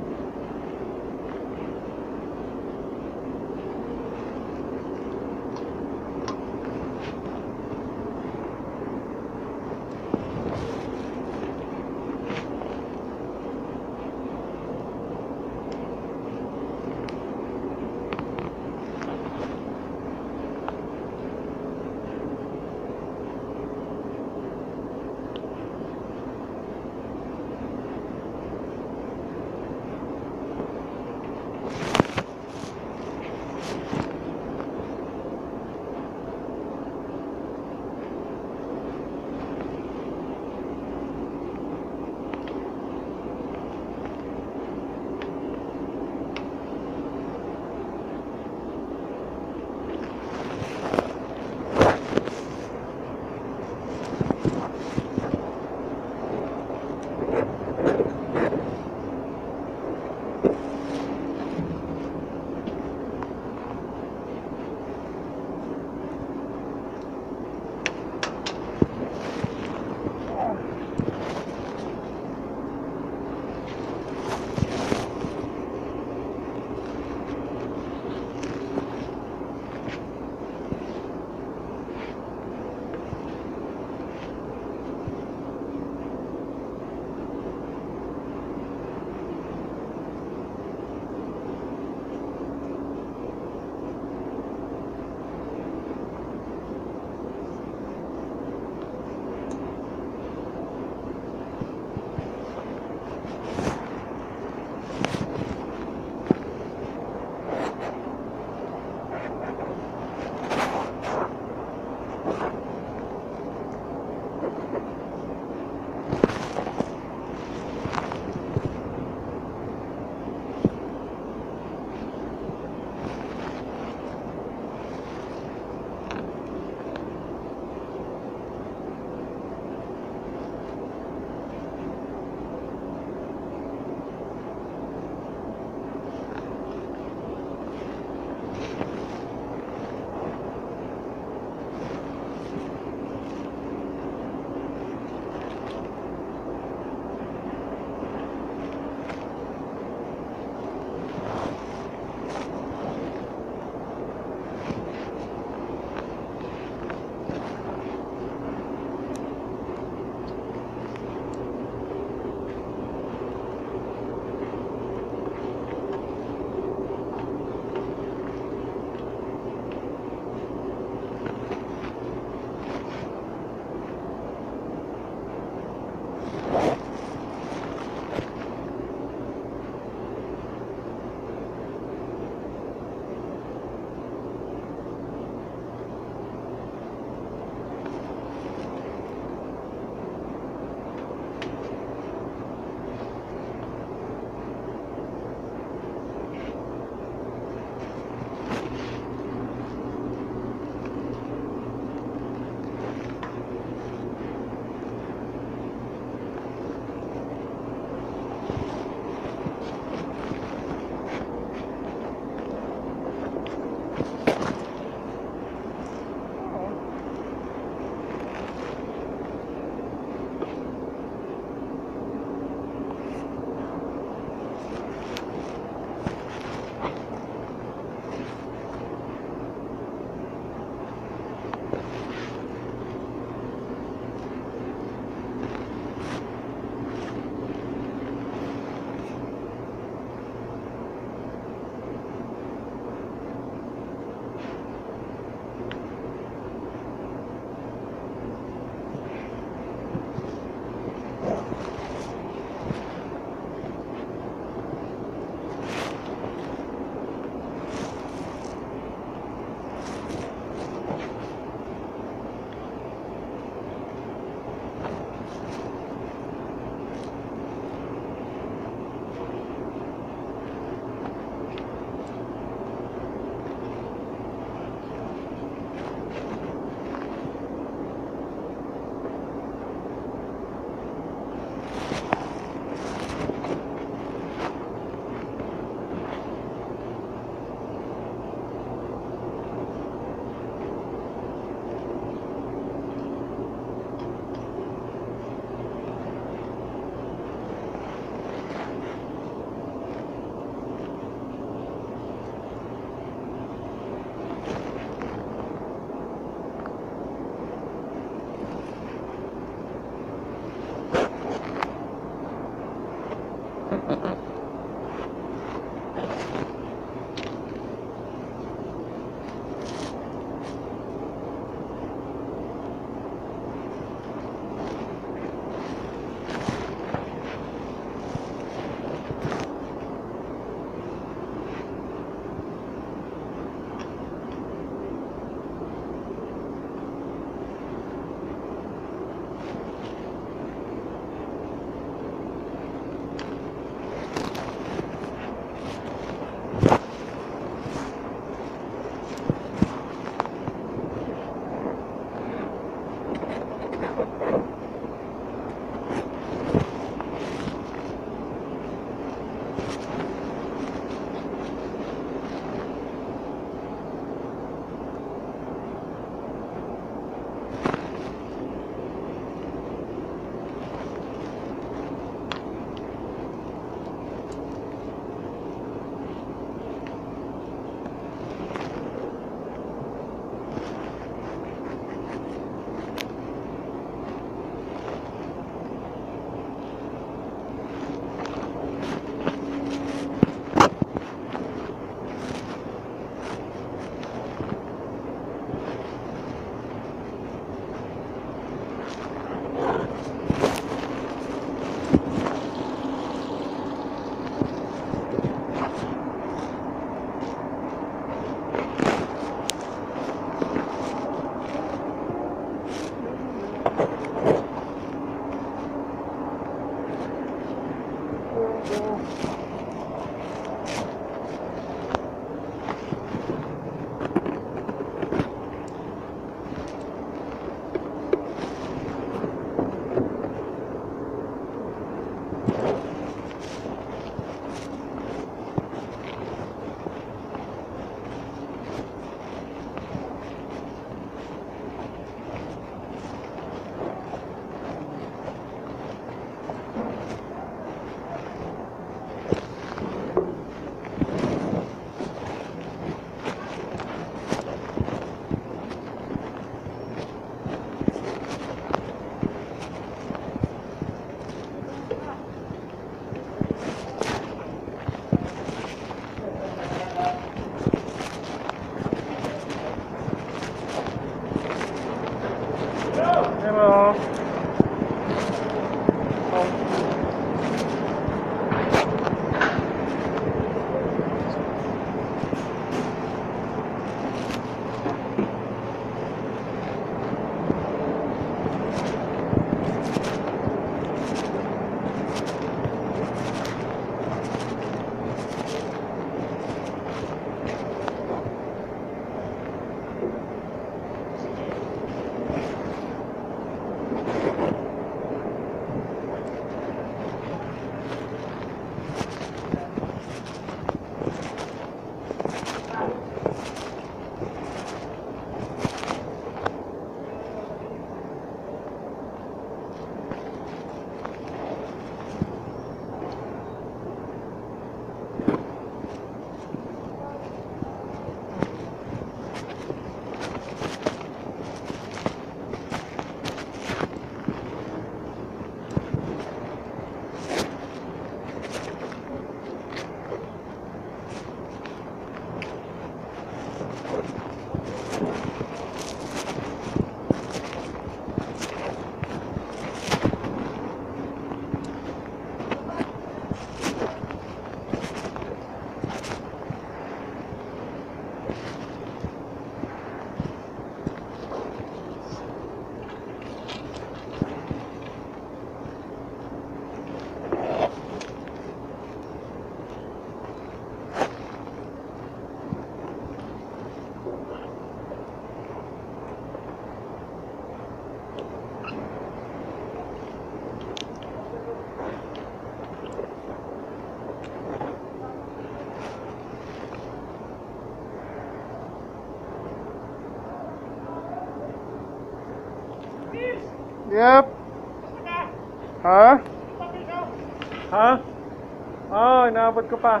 Yep. Ha? Ha? Oh, inaabot ko pa.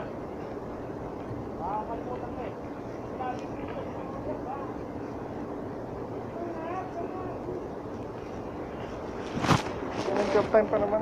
Job time pa naman.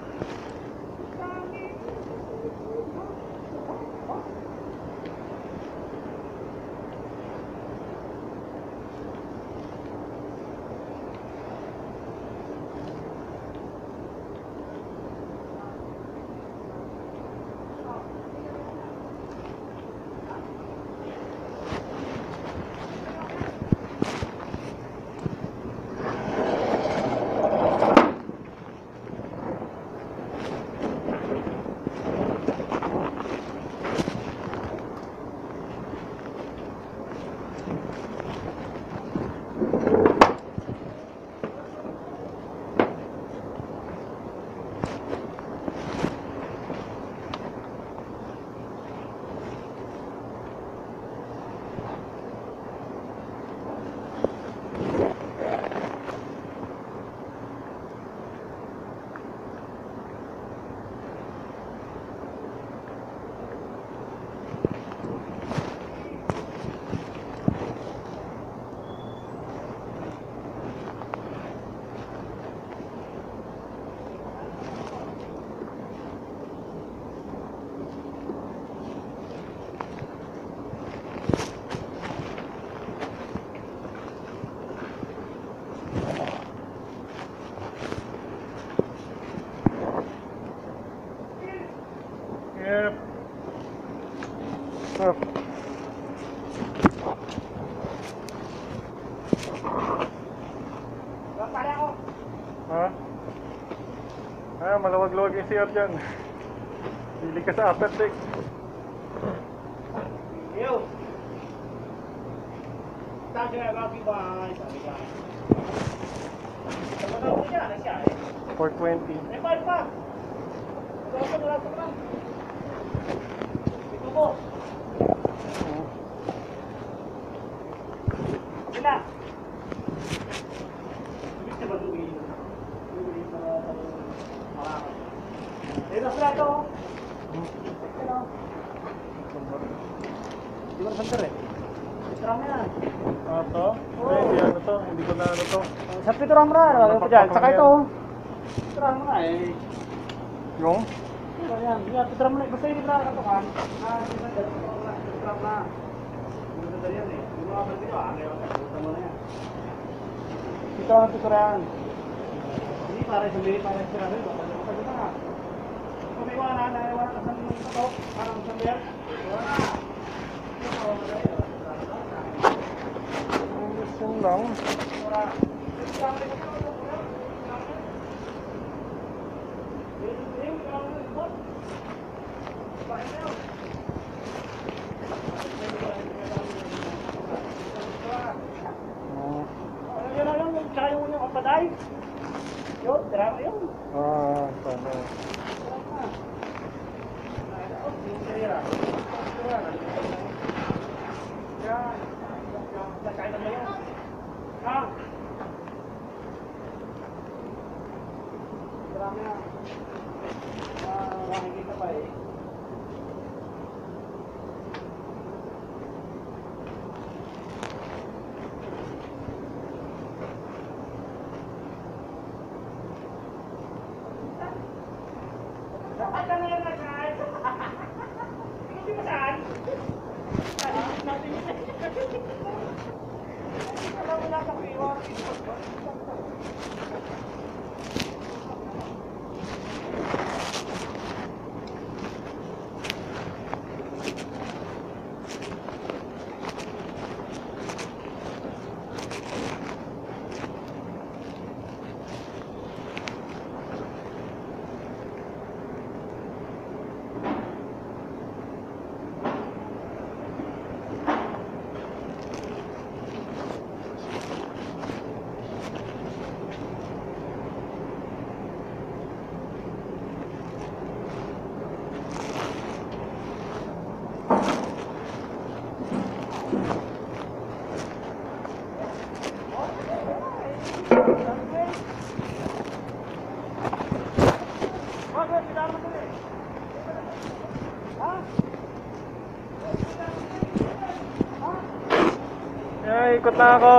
Yep. Up. Ha? Malawag-luwag yung CR dyan. Pili ka sa upper deck. Yo. Saan siya bakit ba? Sabi ka. Kapag siya, na siya eh. 420. May file pa. Wala pa. Ito po. Sila. Ibig na ba dumihin? Dumihin para makakot. Dito sila ito. Ito. Di ba center eh? Pitrang na yan. Ito? Hindi ano to. Hindi ko na ano to. Sa pitrang na. Wala pa dyan. Saka ito. Pitrang na eh. Yung? Ayan, pitrang na. Basta yung pitrang na ito kan. Pitrang na. Pitrang na yan eh. Yung mga balik nyo, ayaw. Pitrang mo na yan. Ito ang pitrang. Hindi para sa mga para sa mga ito. Pagkita nga. Kung may wala na, wala ka sa mga ito. Parang sa mga. Wala. Yun lang. Sana. ikot na ako.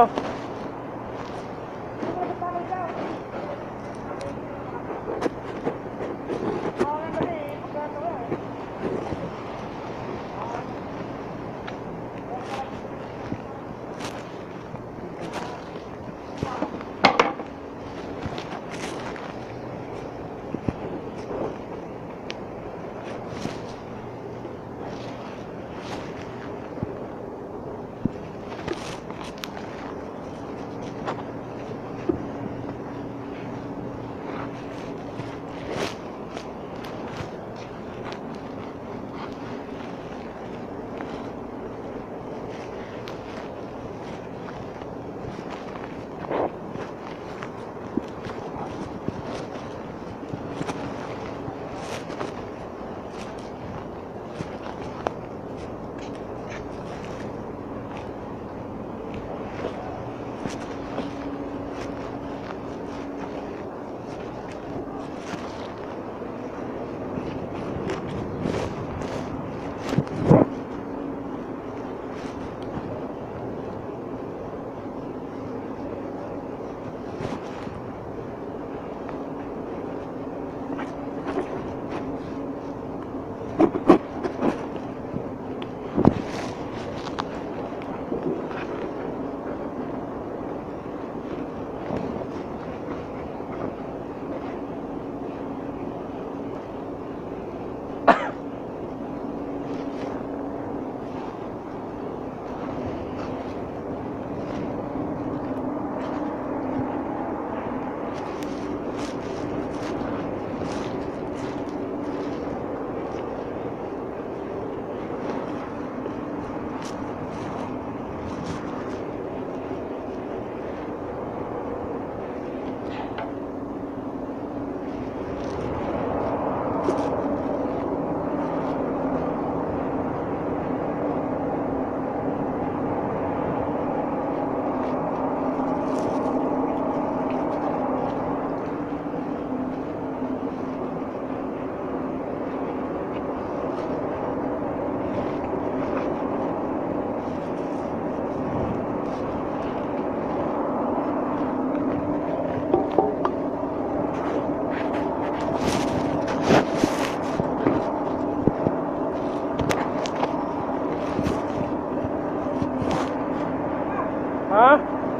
Ha?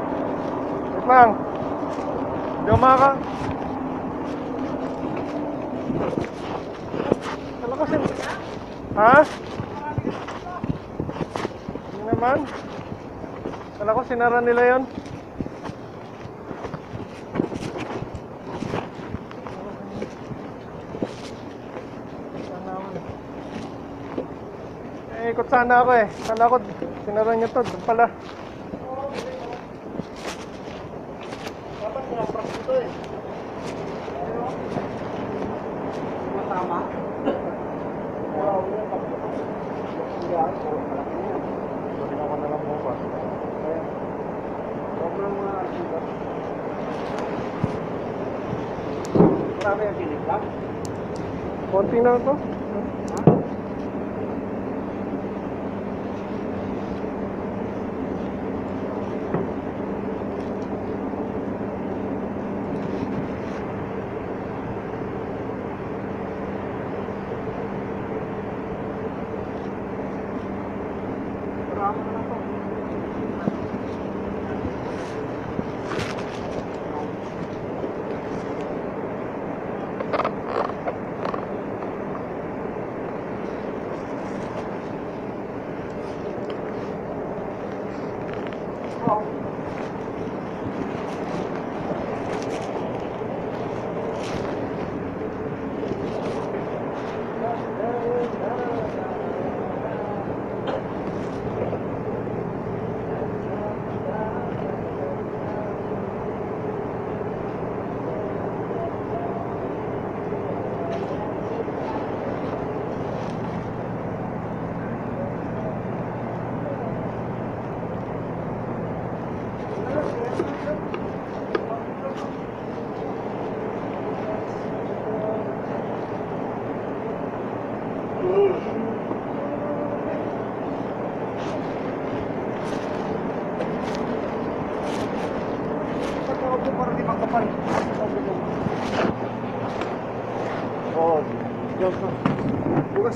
Wait lang. Hindi ako maka... Kala ko sin... Ha? Hindi naman. Kala ko sinara nila yon. Ikot sana ako eh. Kala ko sinara niyo to. Doon pala. Dapat pinapras ito eh. Pero, matama. Wow, yun. Yan, puro malaki na yan. Hindi naman na lang bukas. Kaya, sobrang mga sigat. Marami ang kinig ba? Konti na to. Ha? Marami na to.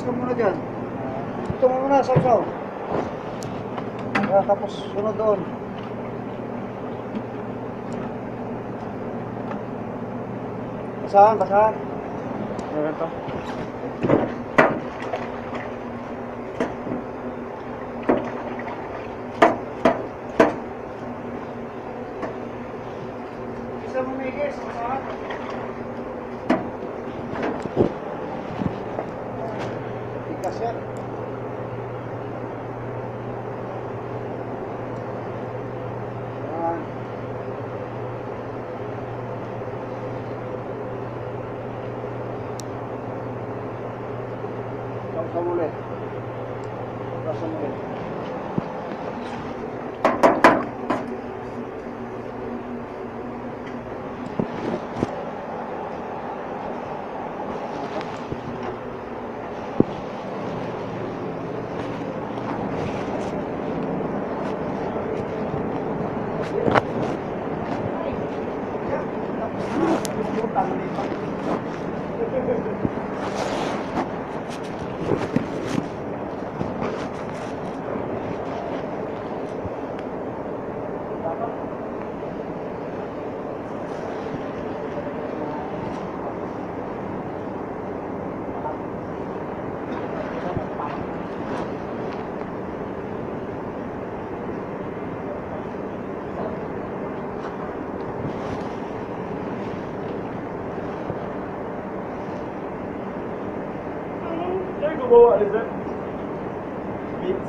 ka muna dyan. Ito mo muna, sasaw. Tapos sunod doon. Basahan, basahan. Ito. Isa mo migis, basahan. Tikas yan. Basahan. Sa muli. Sa muli. What is it? Beats.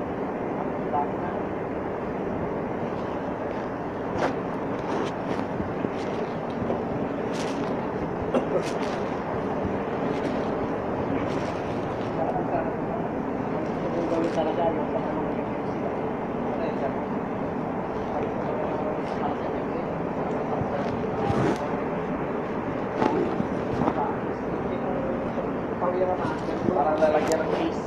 Parang lalagyan ng cheese.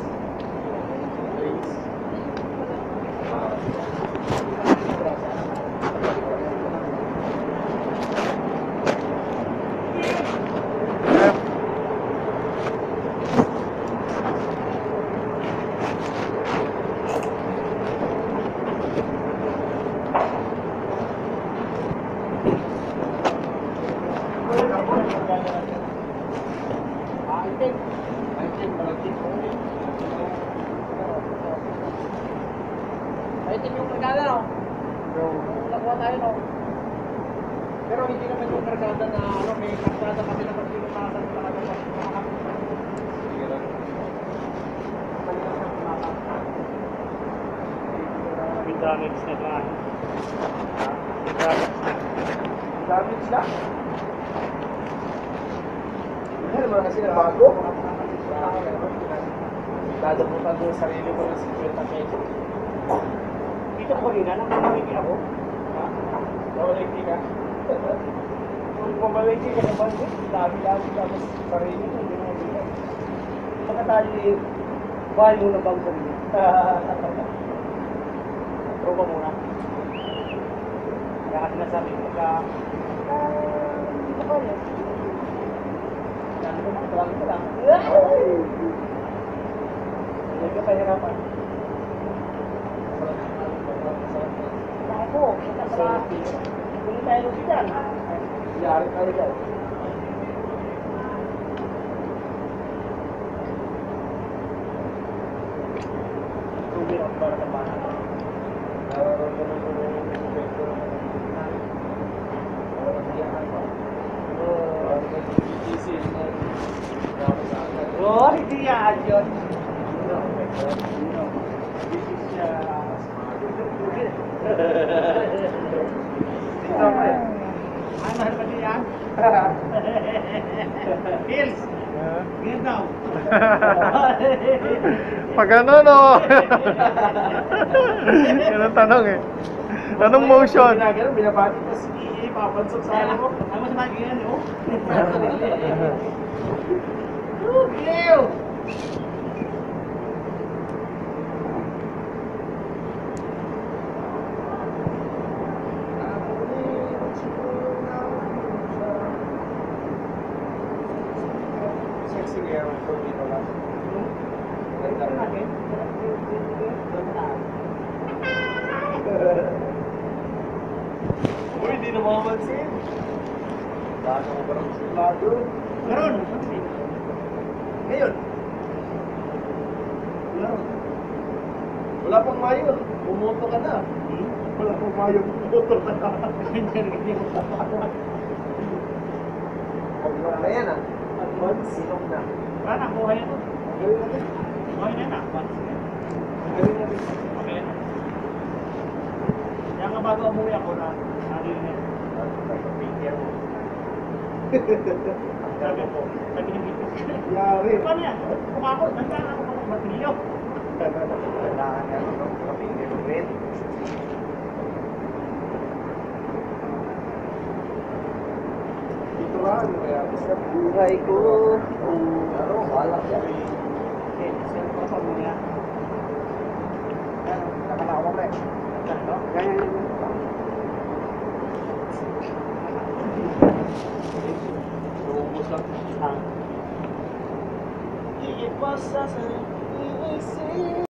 Item yung kargada, no? Nakuha tayo, no? Pero hindi naman yung kargada na, ano, may kargada kasi na pagpinutasan talaga sa mga kapit. Sige lang. May damage na ba? Damage na. Hindi naman kasi na bago. Dadaputan ko yung sarili ko ng 50 pesos. Dito ko rin, nakamaliki ako. Namaliki ka? Kung mamaliki ka naman, dami-dami tapos sarili ko, hindi mo bilang. Pagkatali, bahay mo na bang sarili? Proba muna. Kaya kasi nasabi ko ka, dito ko rin. Dami ko lang, marami ko lang. Hindi ka pahirapan. Ako, sa hindi tayo dyan. Yari tayo dyan. Tubig ang para sa bata. Nararamdaman ko na yung epekto ng parang nasiyahan pa. Parang nag-BTC na dapat sa akin. Oo, hindi yan yun. This is Dito ako eh. Ay, mahal pa din yan. Hills, ganyan daw. Pag ano, no? Yan ang tanong eh. Anong motion? Ginagawa, binabati ko si ipapansok sa ano mo. Ay, mas magigan yun. Giliw! Sexy air ko dito lang. napansin. Lalo ko ba ng suplado? Meron. Ngayon. Wala pang mayon. Bumoto ka na. Wala pang mayon. Motor na ka. Na yan ah. Advance, sinong na. Wala na, kuha yan. Gawin natin. Kuha yan na. Gawin natin. Okay na. Kaya nga bago umuwi ako na narinig. Picture mo. Sabi ko, sabi ng bitis. Yari. Paano yan? Kung ako, nandaan ako ng batilyo. Kailangan nga ito. Kapingin. Dito ka. Sa buhay ko. Ano? Balak yan. Okay, send ko sa muna. Ano? Nakalawa mo eh. Ano? Ganyan. Ubus lang. Ah. Higit pa sa iisip.